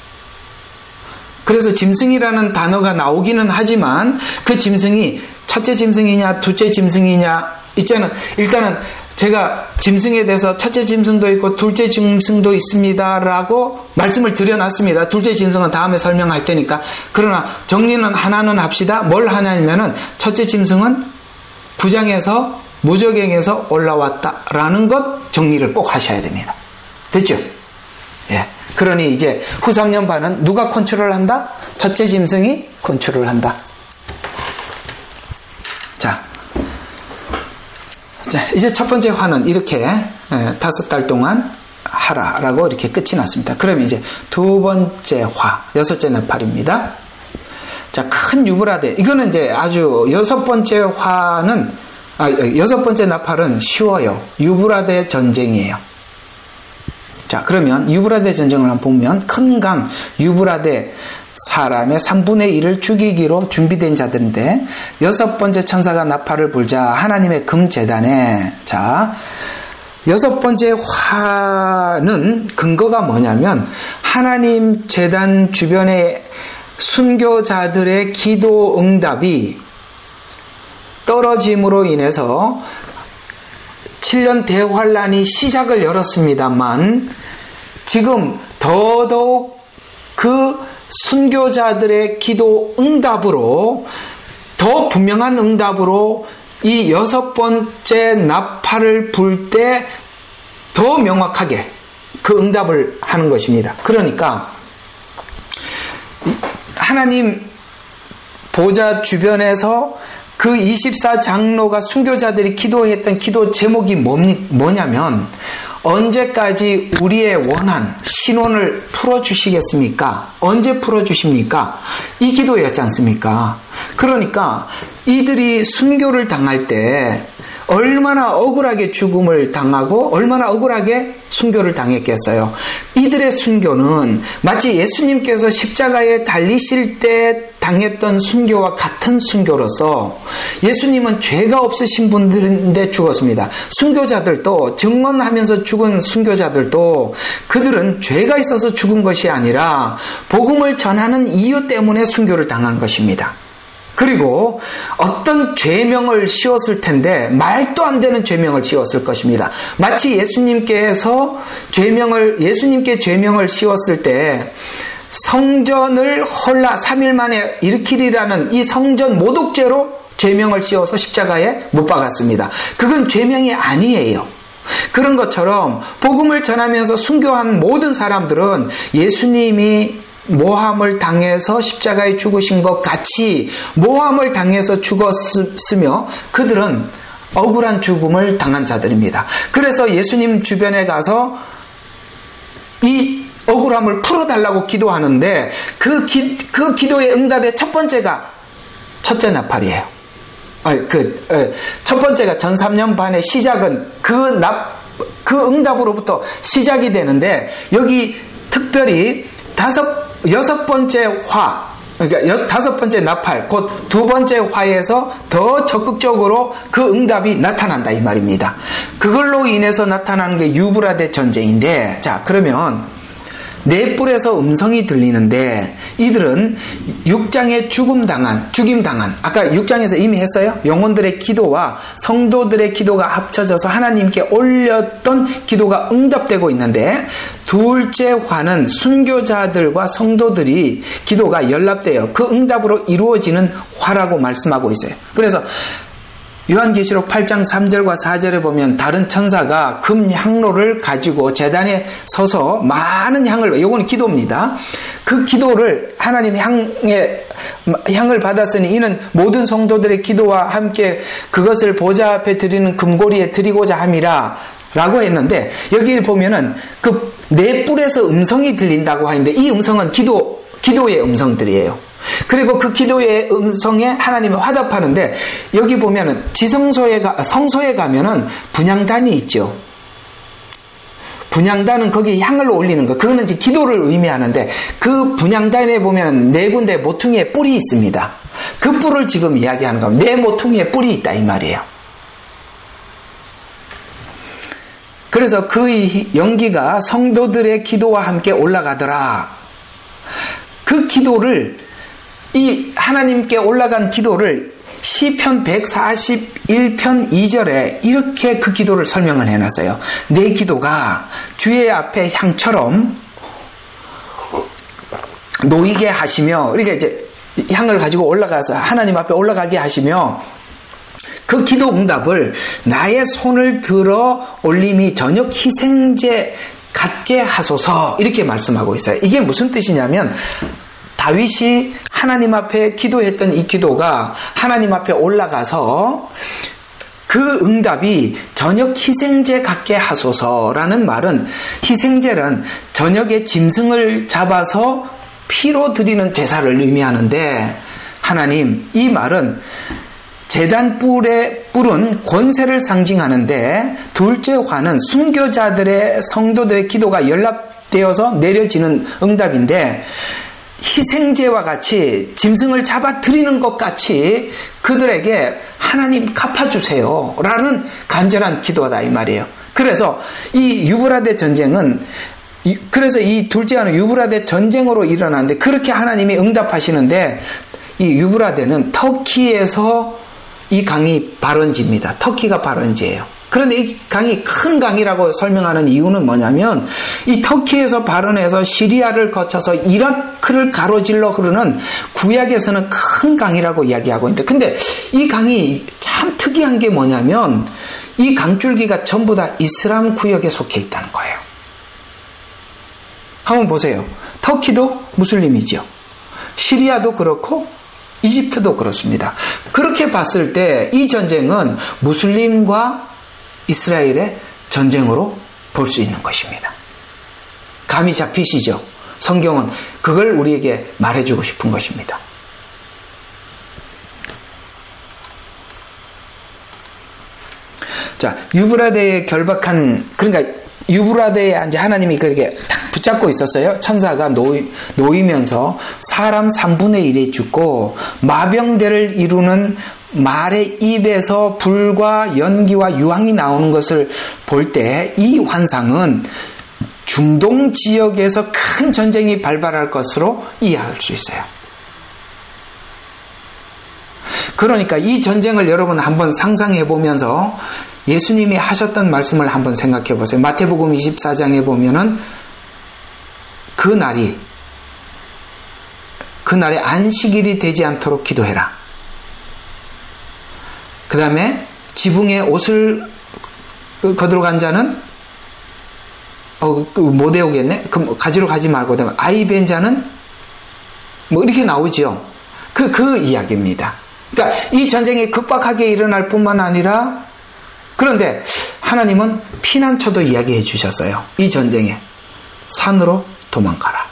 그래서 짐승이라는 단어가 나오기는 하지만 그 짐승이 첫째 짐승이냐 둘째 짐승이냐 일단은 제가 짐승에 대해서 첫째 짐승도 있고 둘째 짐승도 있습니다 라고 말씀을 드려놨습니다. 둘째 짐승은 다음에 설명할 테니까. 그러나 정리는 하나는 합시다. 뭘 하냐면은 첫째 짐승은 9장에서 무저갱에서 올라왔다라는 것 정리를 꼭 하셔야 됩니다. 됐죠? 예. 그러니 이제 후 3년 반은 누가 컨트롤한다? 첫째 짐승이 컨트롤한다. 자, 이제 첫 번째 화는 이렇게 5달 동안 하라라고 이렇게 끝이 났습니다. 그러면 이제 두 번째 화, 6째 나팔입니다. 자, 큰 유브라데. 이거는 이제 아주 6번째 화는, 6번째 나팔은 쉬워요. 유브라데 전쟁이에요. 자, 그러면 유브라데 전쟁을 한번 보면 큰 강 유브라데 사람의 3분의 1을 죽이기로 준비된 자들인데, 6번째 천사가 나팔을 불자 하나님의 금제단에, 자, 6번째 화는 근거가 뭐냐면, 하나님 제단 주변의 순교자들의 기도 응답이 떨어짐으로 인해서 7년 대환란이 시작을 열었습니다만, 지금 더더욱 그 순교자들의 기도 응답으로, 더 분명한 응답으로 이 6번째 나팔을 불 때 더 명확하게 그 응답을 하는 것입니다. 그러니까 하나님 보좌 주변에서 그 24장로가 순교자들이 기도했던 기도 제목이 뭐냐면, 언제까지 우리의 원한, 신원을 풀어주시겠습니까? 언제 풀어주십니까? 이 기도였지 않습니까? 그러니까 이들이 순교를 당할 때 얼마나 억울하게 죽음을 당하고 얼마나 억울하게 순교를 당했겠어요. 이들의 순교는 마치 예수님께서 십자가에 달리실 때 당했던 순교와 같은 순교로서, 예수님은 죄가 없으신 분들인데 죽었습니다. 순교자들도, 증언하면서 죽은 순교자들도 그들은 죄가 있어서 죽은 것이 아니라 복음을 전하는 이유 때문에 순교를 당한 것입니다. 그리고 어떤 죄명을 씌웠을 텐데 말도 안 되는 죄명을 씌웠을 것입니다. 마치 예수님께 죄명을 씌웠을 때 성전을 헐라 3일 만에 일으키리라는 이 성전 모독죄로 죄명을 씌워서 십자가에 못 박았습니다. 그건 죄명이 아니에요. 그런 것처럼 복음을 전하면서 순교한 모든 사람들은 예수님이 모함을 당해서 십자가에 죽으신 것 같이 모함을 당해서 죽었으며, 그들은 억울한 죽음을 당한 자들입니다. 그래서 예수님 주변에 가서 이 억울함을 풀어달라고 기도하는데, 그 기도의 응답의 첫째 나팔이에요. 첫 번째가 전 3년 반의 시작은 그 응답으로부터 시작이 되는데, 여기 특별히 6번째 화, 그러니까 5번째 나팔, 곧 2번째 화에서 더 적극적으로 그 응답이 나타난다 이 말입니다. 그걸로 인해서 나타나는 게 유브라데 전쟁인데, 자, 그러면 네 뿔에서 음성이 들리는데, 이들은 6장에 죽임당한, 아까 6장에서 이미 했어요. 영혼들의 기도와 성도들의 기도가 합쳐져서 하나님께 올렸던 기도가 응답되고 있는데, 둘째 화는 순교자들과 성도들이 기도가 연락되어 그 응답으로 이루어지는 화라고 말씀하고 있어요. 그래서 요한계시록 8장 3절과 4절에 보면 다른 천사가 금 향로를 가지고 제단에 서서 많은 향을, 요거는 기도입니다. 그 기도를 하나님 향을 받았으니 이는 모든 성도들의 기도와 함께 그것을 보좌 앞에 드리는 금고리에 드리고자 함이라 라고 했는데, 여기 보면은 그 네 뿔에서 음성이 들린다고 하는데, 이 음성은 기도의 음성들이에요. 그리고 그 기도의 음성에 하나님이 화답하는데, 여기 보면은 성소에 가면은 분향단이 있죠. 분향단은 거기 향을 올리는 거, 그거는 이제 기도를 의미하는데, 그 분향단에 보면은 네 군데 모퉁이에 뿔이 있습니다. 그 뿔을 지금 이야기하는 겁니다. 네 모퉁이에 뿔이 있다 이 말이에요. 그래서 그 연기가 성도들의 기도와 함께 올라가더라. 그 기도를, 이 하나님께 올라간 기도를 시편 141편 2절에 이렇게 그 기도를 설명을 해놨어요. 내 기도가 주의 앞에 향처럼 놓이게 하시며, 그러니까 이제 향을 가지고 올라가서 하나님 앞에 올라가게 하시며, 그 기도 응답을 나의 손을 들어 올림이 저녁 희생제 같게 하소서, 이렇게 말씀하고 있어요. 이게 무슨 뜻이냐면, 다윗이 하나님 앞에 기도했던 이 기도가 하나님 앞에 올라가서 그 응답이 저녁 희생제 같게 하소서라는 말은, 희생제는 저녁에 짐승을 잡아서 피로 드리는 제사를 의미하는데, 하나님, 이 말은 제단 뿔은 권세를 상징하는데, 둘째 화는 순교자들의 성도들의 기도가 연락되어서 내려지는 응답인데, 희생제와 같이 짐승을 잡아 드리는 것 같이 그들에게 하나님 갚아주세요 라는 간절한 기도다 이 말이에요. 그래서 이 유브라데 전쟁은 그래서 이 둘째 하는 유브라데 전쟁으로 일어나는데 그렇게 하나님이 응답하시는데 이 유브라데는 터키에서 이 강이 발원지입니다. 터키가 발원지예요. 그런데 이 강이 큰 강이라고 설명하는 이유는 뭐냐면 이 터키에서 발원해서 시리아를 거쳐서 이라크를 가로질러 흐르는 구약에서는 큰 강이라고 이야기하고 있는데 근데 이 강이 참 특이한 게 뭐냐면 이 강줄기가 전부 다 이슬람 구역에 속해 있다는 거예요. 한번 보세요. 터키도 무슬림이죠. 시리아도 그렇고 이집트도 그렇습니다. 그렇게 봤을 때 이 전쟁은 무슬림과 이스라엘의 전쟁으로 볼 수 있는 것입니다. 감이 잡히시죠? 성경은 그걸 우리에게 말해주고 싶은 것입니다. 자, 유브라데에 결박한, 그러니까 유브라데에 이제 하나님이 그렇게 딱 붙잡고 있었어요. 천사가 놓이면서 사람 3분의 1이 죽고 마병대를 이루는 말의 입에서 불과 연기와 유황이 나오는 것을 볼 때 이 환상은 중동 지역에서 큰 전쟁이 발발할 것으로 이해할 수 있어요. 그러니까 이 전쟁을 여러분 한번 상상해 보면서 예수님이 하셨던 말씀을 한번 생각해 보세요. 마태복음 24장에 보면은 그날에 안식일이 되지 않도록 기도해라. 그 다음에 지붕에 옷을 거들어 간 자는 못 외우겠네. 그럼 가지러 가지 말고 아이 뵌 자는 뭐 이렇게 나오죠. 그 이야기입니다. 그러니까 이 전쟁이 급박하게 일어날 뿐만 아니라 그런데 하나님은 피난처도 이야기해 주셨어요. 이 전쟁에 산으로 도망가라.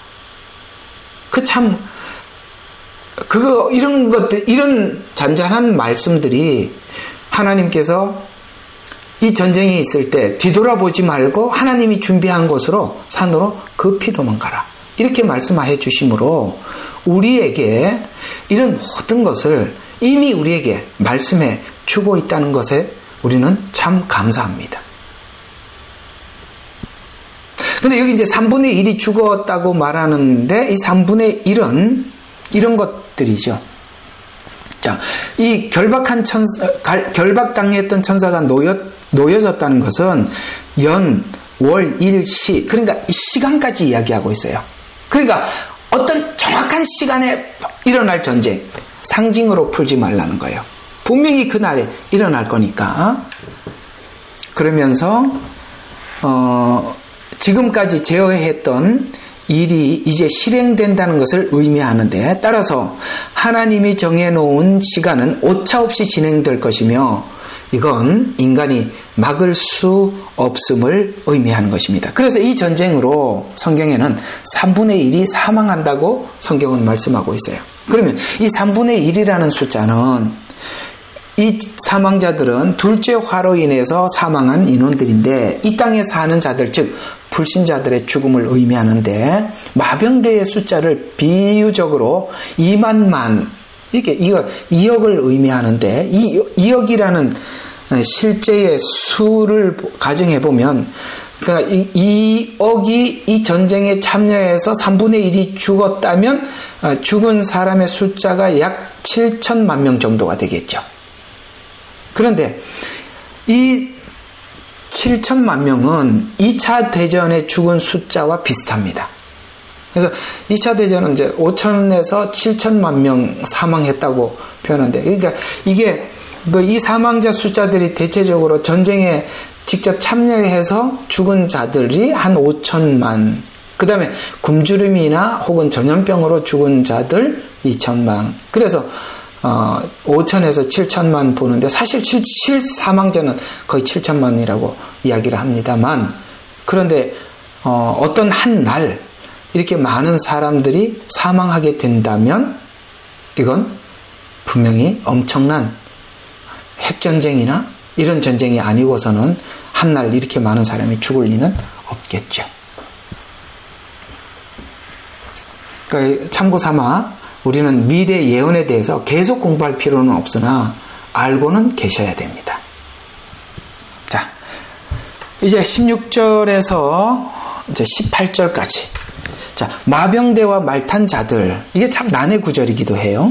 이런 것들, 이런 잔잔한 말씀들이 하나님께서 이 전쟁이 있을 때 뒤돌아보지 말고 하나님이 준비한 곳으로 산으로 급히 도망가라. 이렇게 말씀해 주심으로 우리에게 이런 모든 것을 이미 우리에게 말씀해 주고 있다는 것에 우리는 참 감사합니다. 근데 여기 이제 3분의 1이 죽었다고 말하는데 이 3분의 1은 이런 것들이죠. 자, 이 결박당했던 천사가 놓여졌다는 것은 연, 월, 일, 시, 그러니까 이 시간까지 이야기하고 있어요. 그러니까 어떤 정확한 시간에 일어날 전쟁, 상징으로 풀지 말라는 거예요. 분명히 그날에 일어날 거니까. 그러면서 지금까지 제어했던 일이 이제 실행된다는 것을 의미하는데 따라서 하나님이 정해놓은 시간은 오차없이 진행될 것이며 이건 인간이 막을 수 없음을 의미하는 것입니다. 그래서 이 전쟁으로 성경에는 3분의 1이 사망한다고 성경은 말씀하고 있어요. 그러면 이 3분의 1이라는 숫자는 이 사망자들은 둘째 화로 인해서 사망한 인원들인데 이 땅에 사는 자들 즉 불신자들의 죽음을 의미하는데 마병대의 숫자를 비유적으로 2만만 이거 2억을 의미하는데 이 2억이라는 실제의 수를 가정해 보면 그러니까 2억이 이 전쟁에 참여해서 3분의 1이 죽었다면 죽은 사람의 숫자가 약 7천만 명 정도가 되겠죠. 그런데 이 7천만 명은 2차 대전에 죽은 숫자와 비슷합니다. 그래서 2차 대전은 이제 5천에서 7천만 명 사망했다고 표현하는데, 그러니까 이게 이 사망자 숫자들이 대체적으로 전쟁에 직접 참여해서 죽은 자들이 한 5천만, 그 다음에 굶주림이나 혹은 전염병으로 죽은 자들 2천만. 그래서 5천에서 7천만 보는데 사실 사망자는 거의 7천만이라고 이야기를 합니다만, 그런데 어떤 한 날 이렇게 많은 사람들이 사망하게 된다면 이건 분명히 엄청난 핵전쟁이나 이런 전쟁이 아니고서는 한 날 이렇게 많은 사람이 죽을 리는 없겠죠. 그러니까 참고 삼아 우리는 미래 예언에 대해서 계속 공부할 필요는 없으나 알고는 계셔야 됩니다. 자, 이제 16절에서 이제 18절까지. 자, 마병대와 말탄 자들. 이게 참 난해 구절이기도 해요.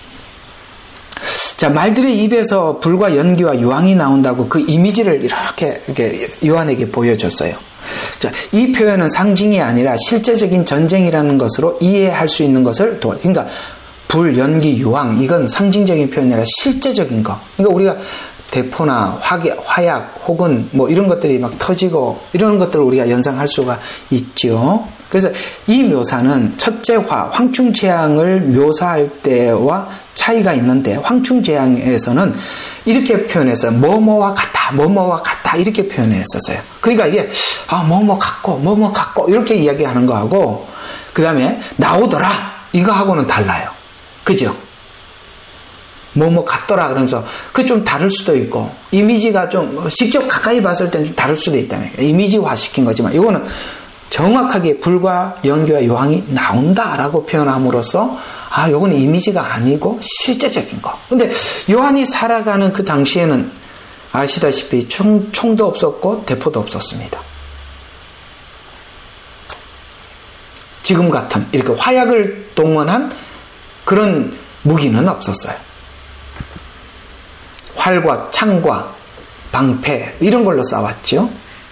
자, 말들의 입에서 불과 연기와 유황이 나온다고 그 이미지를 이렇게 요한에게 보여줬어요. 자, 이 표현은 상징이 아니라 실제적인 전쟁이라는 것으로 이해할 수 있는 것을 그러니까 불, 연기, 유황 이건 상징적인 표현이 아니라 실제적인 거. 그러니까 우리가 대포나 화약 혹은 뭐 이런 것들이 막 터지고 이런 것들을 우리가 연상할 수가 있죠. 그래서 이 묘사는 첫째 황충재앙을 묘사할 때와 차이가 있는데 황충재앙에서는 이렇게 표현했어요. 뭐뭐와 같다, 뭐뭐와 같다 이렇게 표현했었어요. 그러니까 이게 뭐뭐 같고 이렇게 이야기하는 거하고 그 다음에 나오더라 이거하고는 달라요. 그죠? 뭐뭐 같더라 그러면서 그게 좀 다를 수도 있고 이미지가 좀 직접 가까이 봤을 때는 좀 다를 수도 있다는 거예요. 이미지화 시킨 거지만 이거는 정확하게 불과 연기와 유황이 나온다라고 표현함으로써 요건 이미지가 아니고 실제적인 거. 근데 요한이 살아가는 그 당시에는 아시다시피 총도 없었고 대포도 없었습니다. 지금 같은 이렇게 화약을 동원한 그런 무기는 없었어요. 활과 창과 방패 이런 걸로 싸웠죠.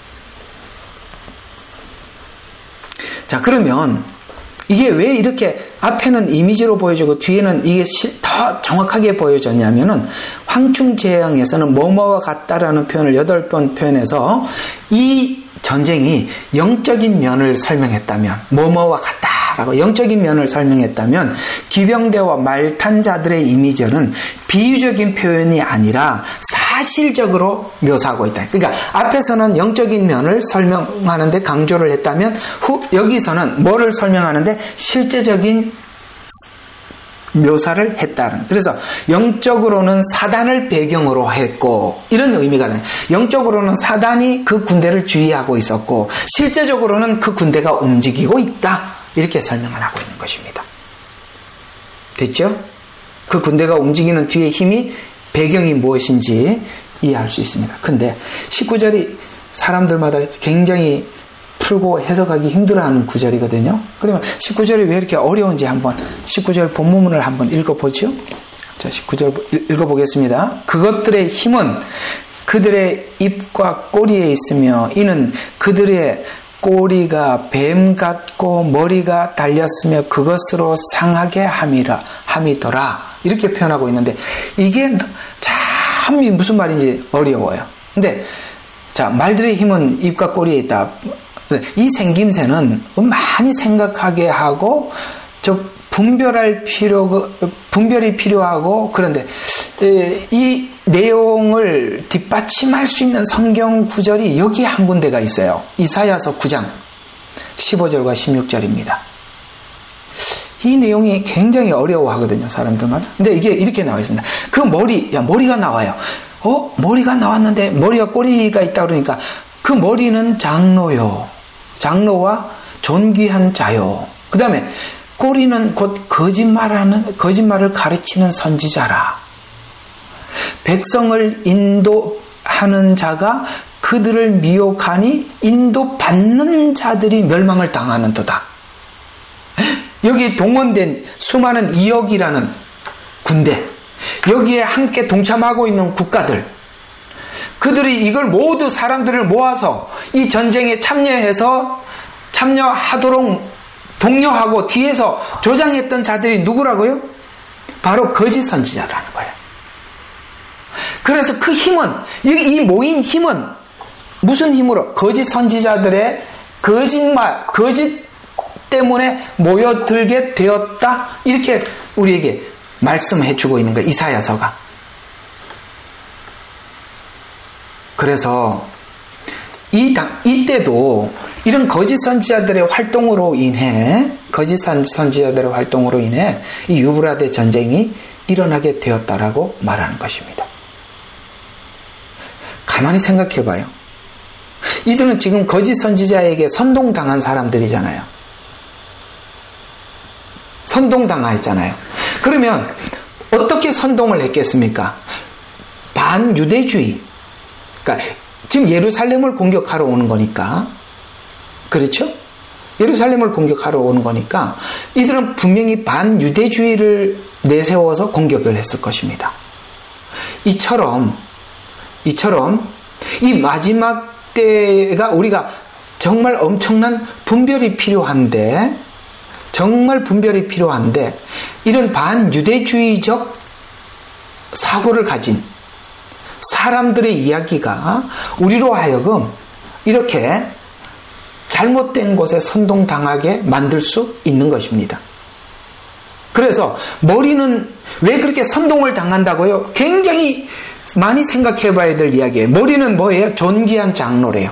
자, 그러면 이게 왜 이렇게 앞에는 이미지로 보여주고 뒤에는 이게 더 정확하게 보여졌냐면은 황충재앙에서는 뭐뭐와 같다라는 표현을 8번 표현해서 이 전쟁이 영적인 면을 설명했다면 뭐뭐와 같다라고 영적인 면을 설명했다면 기병대와 말탄자들의 이미지는 비유적인 표현이 아니라 사실적으로 묘사하고 있다. 그러니까 앞에서는 영적인 면을 설명하는데 강조를 했다면 여기서는 뭐를 설명하는데 실제적인 묘사를 했다는. 그래서 영적으로는 사단을 배경으로 했고 이런 의미가 나요. 영적으로는 사단이 그 군대를 주의하고 있었고 실제적으로는 그 군대가 움직이고 있다. 이렇게 설명을 하고 있는 것입니다. 됐죠? 그 군대가 움직이는 뒤에 힘이 배경이 무엇인지 이해할 수 있습니다. 근데 19절이 사람들마다 굉장히 풀고 해석하기 힘들어하는 구절이거든요. 그러면 19절이 왜 이렇게 어려운지 한번 19절 본문을 한번 읽어보죠. 자, 19절 읽어보겠습니다. 그것들의 힘은 그들의 입과 꼬리에 있으며 이는 그들의 꼬리가 뱀 같고 머리가 달렸으며 그것으로 상하게 함이더라. 이렇게 표현하고 있는데 이게 참 무슨 말인지 어려워요. 근데 자, 말들의 힘은 입과 꼬리에 있다. 이 생김새는 많이 생각하게 하고 분별이 필요하고 그런데 이 내용을 뒷받침할 수 있는 성경 구절이 여기 한 군데가 있어요. 이사야서 9장 15절과 16절입니다. 이 내용이 굉장히 어려워하거든요, 사람들마다. 근데 이게 이렇게 나와 있습니다. 그 머리가 나와요. 머리가 나왔는데 머리와 꼬리가 있다 그러니까 그 머리는 장로와 존귀한 자요. 그 다음에 꼬리는 곧 거짓말을 가르치는 선지자라. 백성을 인도하는 자가 그들을 미혹하니 인도받는 자들이 멸망을 당하는도다. 여기 동원된 수많은 2억이라는 군대, 여기에 함께 동참하고 있는 국가들, 그들이 이걸 모두 사람들을 모아서 이 전쟁에 참여하도록 독려하고 뒤에서 조장했던 자들이 누구라고요? 바로 거짓 선지자라는 거예요. 그래서 그 힘은, 이 모인 힘은 무슨 힘으로? 거짓 선지자들의 거짓 때문에 모여들게 되었다. 이렇게 우리에게 말씀해 주고 있는 거예요. 이사야서가. 그래서 이때도 이런 거짓 선지자들의 활동으로 인해 이 유브라데 전쟁이 일어나게 되었다라고 말하는 것입니다. 가만히 생각해 봐요. 이들은 지금 거짓 선지자에게 선동당한 사람들이잖아요. 선동당했잖아요. 그러면 어떻게 선동을 했겠습니까? 반유대주의. 그러니까 지금 예루살렘을 공격하러 오는 거니까. 그렇죠? 예루살렘을 공격하러 오는 거니까 이들은 분명히 반유대주의를 내세워서 공격을 했을 것입니다. 이처럼 이 마지막 때가 우리가 정말 엄청난 분별이 필요한데 이런 반유대주의적 사고를 가진 사람들의 이야기가 우리로 하여금 이렇게 잘못된 곳에 선동당하게 만들 수 있는 것입니다. 그래서 머리는 왜 그렇게 선동을 당한다고요? 굉장히 많이 생각해 봐야 될 이야기예요. 머리는 뭐예요? 존귀한 장로래요.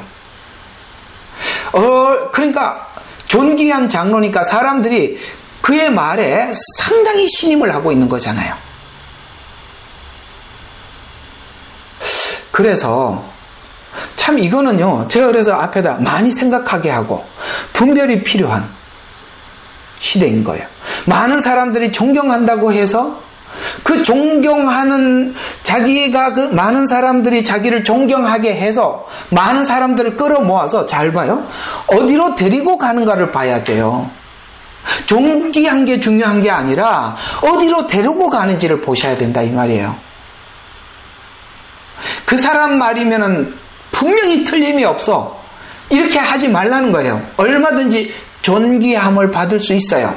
그러니까 존귀한 장로니까 사람들이 그의 말에 상당히 신임을 하고 있는 거잖아요. 그래서 참 이거는요, 제가 그래서 앞에다 많이 생각하게 하고 분별이 필요한 시대인 거예요. 많은 사람들이 존경한다고 해서 그 존경하는 자기가 그 많은 사람들이 자기를 존경하게 해서 많은 사람들을 끌어모아서 잘 봐요. 어디로 데리고 가는가를 봐야 돼요. 존귀한 게 중요한 게 아니라 어디로 데리고 가는지를 보셔야 된다 이 말이에요. 그 사람 말이면은 분명히 틀림이 없어. 이렇게 하지 말라는 거예요. 얼마든지 존귀함을 받을 수 있어요.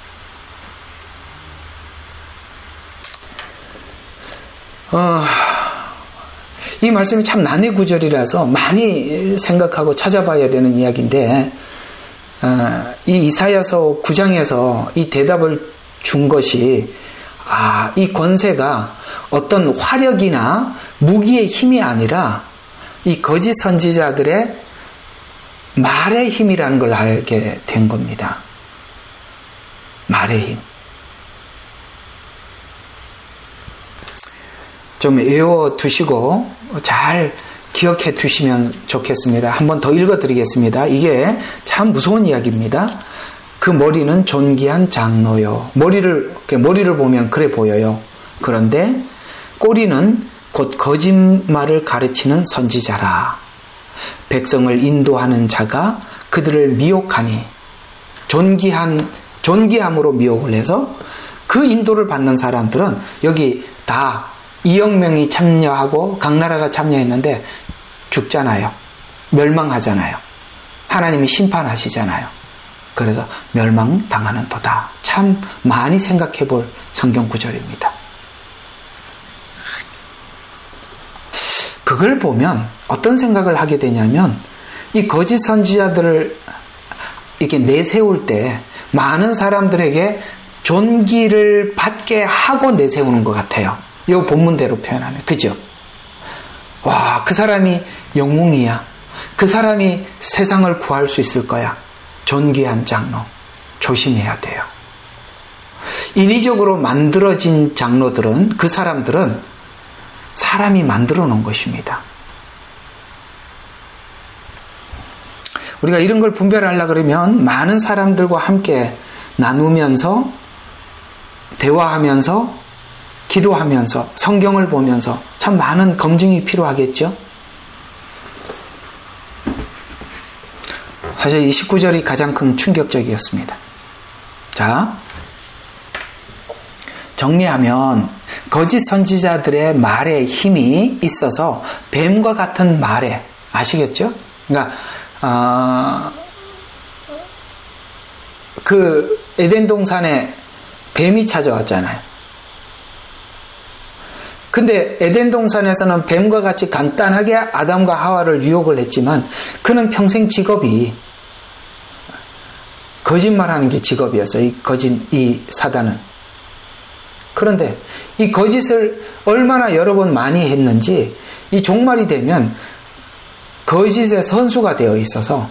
이 말씀이 참 난해 구절이라서 많이 생각하고 찾아봐야 되는 이야기인데 이 이사야서 9장에서 이 대답을 준 것이 이 권세가 어떤 화력이나 무기의 힘이 아니라 이 거짓 선지자들의 말의 힘이라는 걸 알게 된 겁니다. 말의 힘. 좀 외워두시고 잘 기억해 두시면 좋겠습니다. 한 번 더 읽어드리겠습니다. 이게 참 무서운 이야기입니다. 그 머리는 존귀한 장로요. 머리를 보면 그래 보여요. 그런데 꼬리는 곧 거짓말을 가르치는 선지자라. 백성을 인도하는 자가 그들을 미혹하니 존귀함으로 미혹을 해서 그 인도를 받는 사람들은 여기 다 2억 명이 참여하고 각 나라가 참여했는데 죽잖아요. 멸망하잖아요. 하나님이 심판하시잖아요. 그래서 멸망당하는 도다. 참 많이 생각해 볼 성경 구절입니다. 그걸 보면 어떤 생각을 하게 되냐면 이 거짓 선지자들을 이렇게 내세울 때 많은 사람들에게 존귀를 받게 하고 내세우는 것 같아요. 이 본문대로 표현하면. 그죠? 와, 그 사람이 영웅이야. 그 사람이 세상을 구할 수 있을 거야. 존귀한 장로. 조심해야 돼요. 인위적으로 만들어진 장로들은, 그 사람들은 사람이 만들어 놓은 것입니다. 우리가 이런 걸 분별하려고 그러면 많은 사람들과 함께 나누면서 대화하면서 기도하면서 성경을 보면서 참 많은 검증이 필요하겠죠. 사실 이 19절이 가장 큰 충격적이었습니다. 자, 정리하면 거짓 선지자들의 말에 힘이 있어서 뱀과 같은 말에, 아시겠죠? 그러니까 그 에덴 동산에 뱀이 찾아왔잖아요. 근데 에덴 동산에서는 뱀과 같이 간단하게 아담과 하와를 유혹을 했지만 그는 평생 직업이 거짓말하는 게 직업이었어요. 이 사단은. 그런데 이 거짓을 얼마나 여러 번 많이 했는지 이 종말이 되면 거짓의 선수가 되어 있어서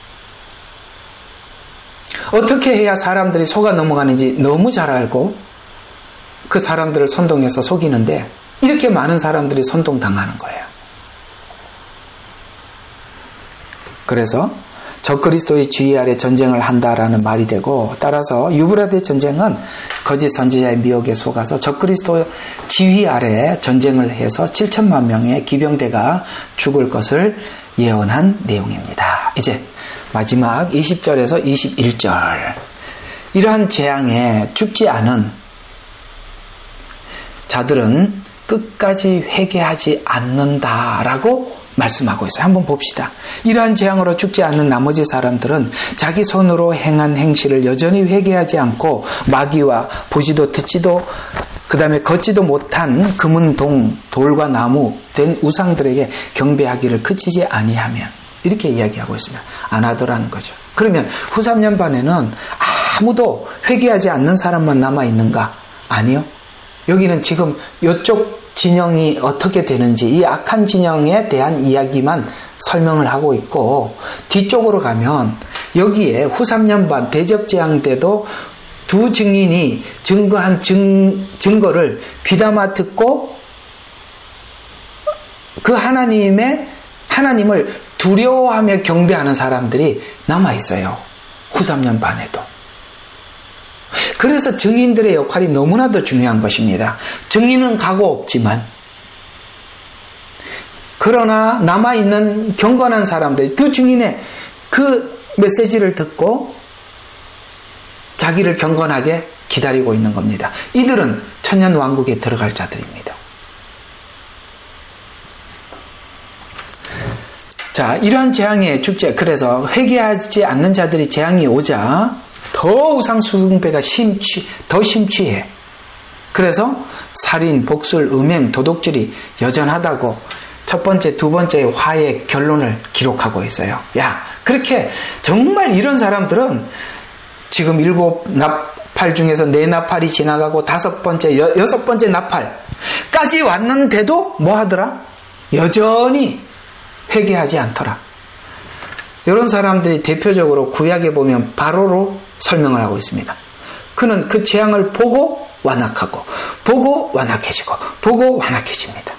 어떻게 해야 사람들이 속아 넘어가는지 너무 잘 알고 그 사람들을 선동해서 속이는데 이렇게 많은 사람들이 선동당하는 거예요. 그래서 적그리스도의 지휘 아래 전쟁을 한다라는 말이 되고, 따라서 유브라데 전쟁은 거짓 선지자의 미혹에 속아서 적그리스도 지휘 아래 전쟁을 해서 7천만 명의 기병대가 죽을 것을 예언한 내용입니다. 이제 마지막 20절에서 21절. 이러한 재앙에 죽지 않은 자들은 끝까지 회개하지 않는다라고 말씀하고 있어요. 한번 봅시다. 이러한 재앙으로 죽지 않는 나머지 사람들은 자기 손으로 행한 행실을 여전히 회개하지 않고 마귀와 보지도 듣지도 그 다음에 걷지도 못한 금은 돌과 나무 된 우상들에게 경배하기를 그치지 아니하면, 이렇게 이야기하고 있습니다. 안 하더라는 거죠. 그러면 후 3년 반에는 아무도 회개하지 않는 사람만 남아있는가? 아니요. 여기는 지금 이쪽 진영이 어떻게 되는지, 이 악한 진영에 대한 이야기만 설명을 하고 있고, 뒤쪽으로 가면 여기에 후 3년 반 대접재앙 때도 두 증인이 증거한 증거를 귀담아 듣고 그 하나님을 두려워하며 경배하는 사람들이 남아있어요. 후 3년 반에도. 그래서 증인들의 역할이 너무나도 중요한 것입니다. 증인은 가고 없지만, 그러나 남아있는 경건한 사람들이 두 증인의 그 메시지를 듣고 자기를 경건하게 기다리고 있는 겁니다. 이들은 천년왕국에 들어갈 자들입니다. 자, 이러한 재앙의 축제, 그래서 회개하지 않는 자들이 재앙이 오자 더 우상숭배가 더 심취해. 그래서 살인, 복술, 음행, 도둑질이 여전하다고 첫 번째, 두 번째 화의 결론을 기록하고 있어요. 야, 그렇게 정말 이런 사람들은 지금 7나팔 중에서 4나팔이 지나가고 5번째, 6번째 나팔까지 왔는데도 뭐 하더라? 여전히 회개하지 않더라. 이런 사람들이 대표적으로 구약에 보면 바로로 설명을 하고 있습니다. 그는 그 재앙을 보고 완악하고, 보고 완악해지고, 보고 완악해집니다.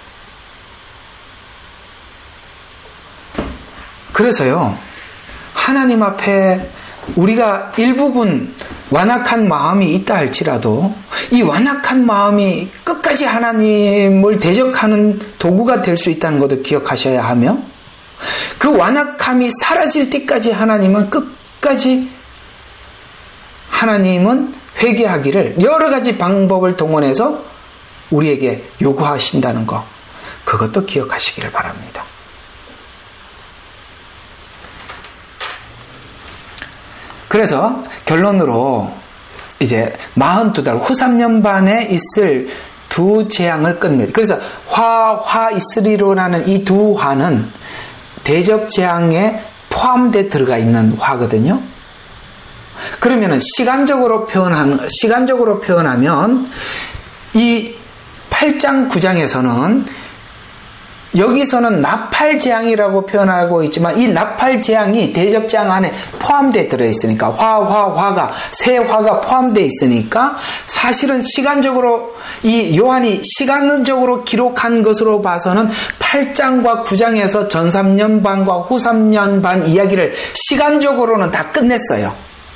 그래서요, 하나님 앞에 우리가 일부분 완악한 마음이 있다 할지라도 이 완악한 마음이 끝까지 하나님을 대적하는 도구가 될 수 있다는 것도 기억하셔야 하며, 그 완악함이 사라질 때까지 하나님은 회개하기를 여러 가지 방법을 동원해서 우리에게 요구하신다는 것, 그것도 기억하시기를 바랍니다. 그래서 결론으로 이제 42달 후 3년 반에 있을 두 재앙을 끝내죠. 그래서 화 있으리로라는 이 두 화는 대접 재앙에 포함되어 들어가 있는 화거든요. 그러면은 시간적으로 표현하면 이 8장 9장에서는 여기서는 나팔 재앙이라고 표현하고 있지만 이 나팔 재앙이 대접 재앙 안에 포함되어 들어있으니까 화가 세 화가 포함되어 있으니까 사실은 시간적으로 이 요한이 시간적으로 기록한 것으로 봐서는 8장과 9장에서 전 3년 반과 후 3년 반 이야기를 시간적으로는 다 끝냈어요.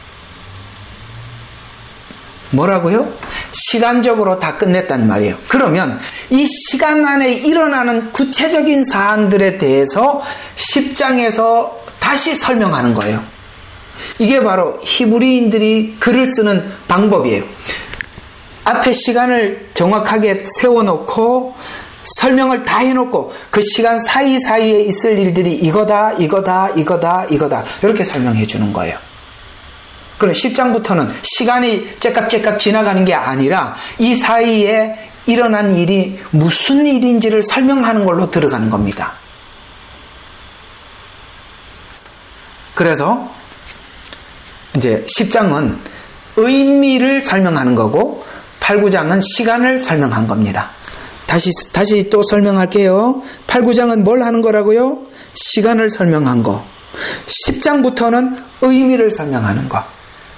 뭐라고요? 시간적으로 다 끝냈단 말이에요. 그러면 이 시간 안에 일어나는 구체적인 사안들에 대해서 10장에서 다시 설명하는 거예요. 이게 바로 히브리인들이 글을 쓰는 방법이에요. 앞에 시간을 정확하게 세워놓고 설명을 다 해놓고 그 시간 사이사이에 있을 일들이 이거다 이렇게 설명해 주는 거예요. 그럼 10장부터는 시간이 째깍째깍 지나가는 게 아니라 이 사이에 일어난 일이 무슨 일인지를 설명하는 걸로 들어가는 겁니다. 그래서 이제 10장은 의미를 설명하는 거고 8, 9장은 시간을 설명한 겁니다. 다시 또 설명할게요. 8, 9장은 뭘 하는 거라고요? 시간을 설명한 거. 10장부터는 의미를 설명하는 거.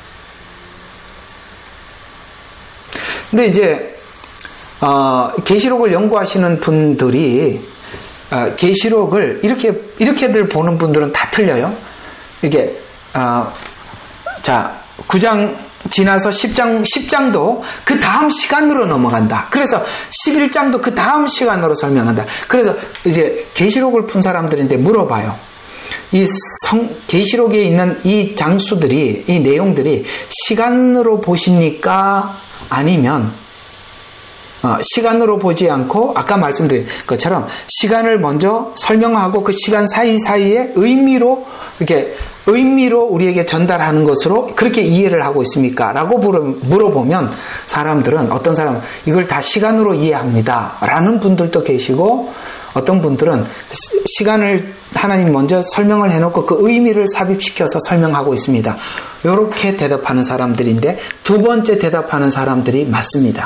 근데 이제 계시록을 연구하시는 분들이 계시록을 이렇게들 보는 분들은 다 틀려요. 이게 자, 9장 지나서 10장도 그 다음 시간으로 넘어간다. 그래서 11장도 그 다음 시간으로 설명한다. 그래서 이제 계시록을 푼 사람들인데 물어봐요. 이 계시록에 있는 이 장수들이, 이 내용들이 시간으로 보십니까? 아니면 시간으로 보지 않고 아까 말씀드린 것처럼 시간을 먼저 설명하고 그 시간 사이사이에 의미로 우리에게 전달하는 것으로 그렇게 이해를 하고 있습니까? 라고 물어보면 사람들은, 어떤 사람은 이걸 다 시간으로 이해합니다 라는 분들도 계시고, 어떤 분들은 시간을 하나님 먼저 설명을 해놓고 그 의미를 삽입시켜서 설명하고 있습니다. 이렇게 대답하는 사람들인데, 두 번째 대답하는 사람들이 맞습니다.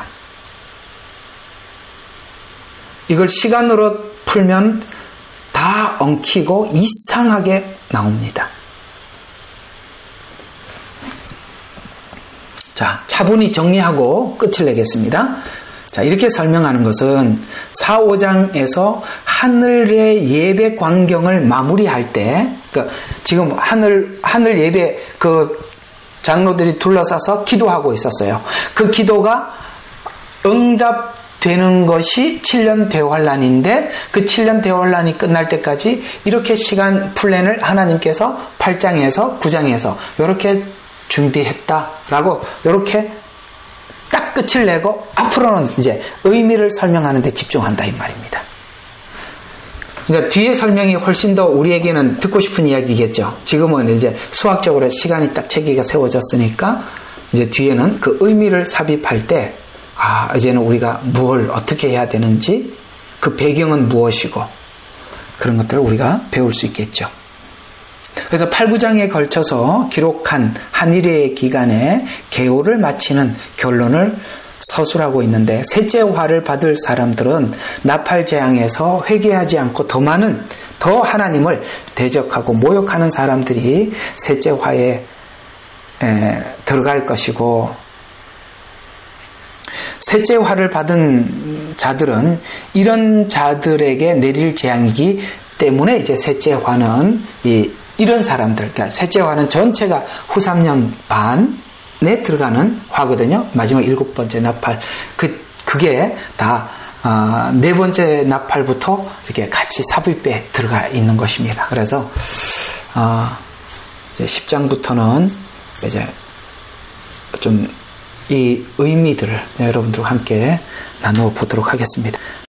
이걸 시간으로 풀면 다 엉키고 이상하게 나옵니다. 자, 차분히 정리하고 끝을 내겠습니다. 자, 이렇게 설명하는 것은 4, 5장에서 하늘의 예배 광경을 마무리할 때, 그러니까 지금 하늘 예배 장로들이 둘러싸서 기도하고 있었어요. 그 기도가 응답되는 것이 7년 대환란인데, 그 7년 대환란이 끝날 때까지 이렇게 시간 플랜을 하나님께서 8장에서 9장에서 이렇게 준비했다라고, 이렇게 딱 끝을 내고 앞으로는 이제 의미를 설명하는 데 집중한다 이 말입니다. 그러니까 뒤에 설명이 훨씬 더 우리에게는 듣고 싶은 이야기겠죠. 지금은 이제 수학적으로 시간이 딱 체계가 세워졌으니까 이제 뒤에는 그 의미를 삽입할 때, 이제는 우리가 뭘 어떻게 해야 되는지, 그 배경은 무엇이고, 그런 것들을 우리가 배울 수 있겠죠. 그래서 8, 9장에 걸쳐서 기록한 한일의 기간에 계호를 마치는 결론을 서술하고 있는데, 셋째 화를 받을 사람들은 나팔 재앙에서 회개하지 않고 더 하나님을 대적하고 모욕하는 사람들이 셋째 화에 들어갈 것이고, 셋째 화를 받은 자들은 이런 자들에게 내릴 재앙이기 때문에 이제 셋째 화는 이런 사람들, 그러니까 셋째 화는 전체가 후 3년 반에 들어가는 화거든요. 마지막 7번째 나팔, 그게 다 네 번째 나팔부터 이렇게 같이 삽입에 들어가 있는 것입니다. 그래서 이제 10장부터는 이제 좀 이 의미들을 여러분들과 함께 나누어 보도록 하겠습니다.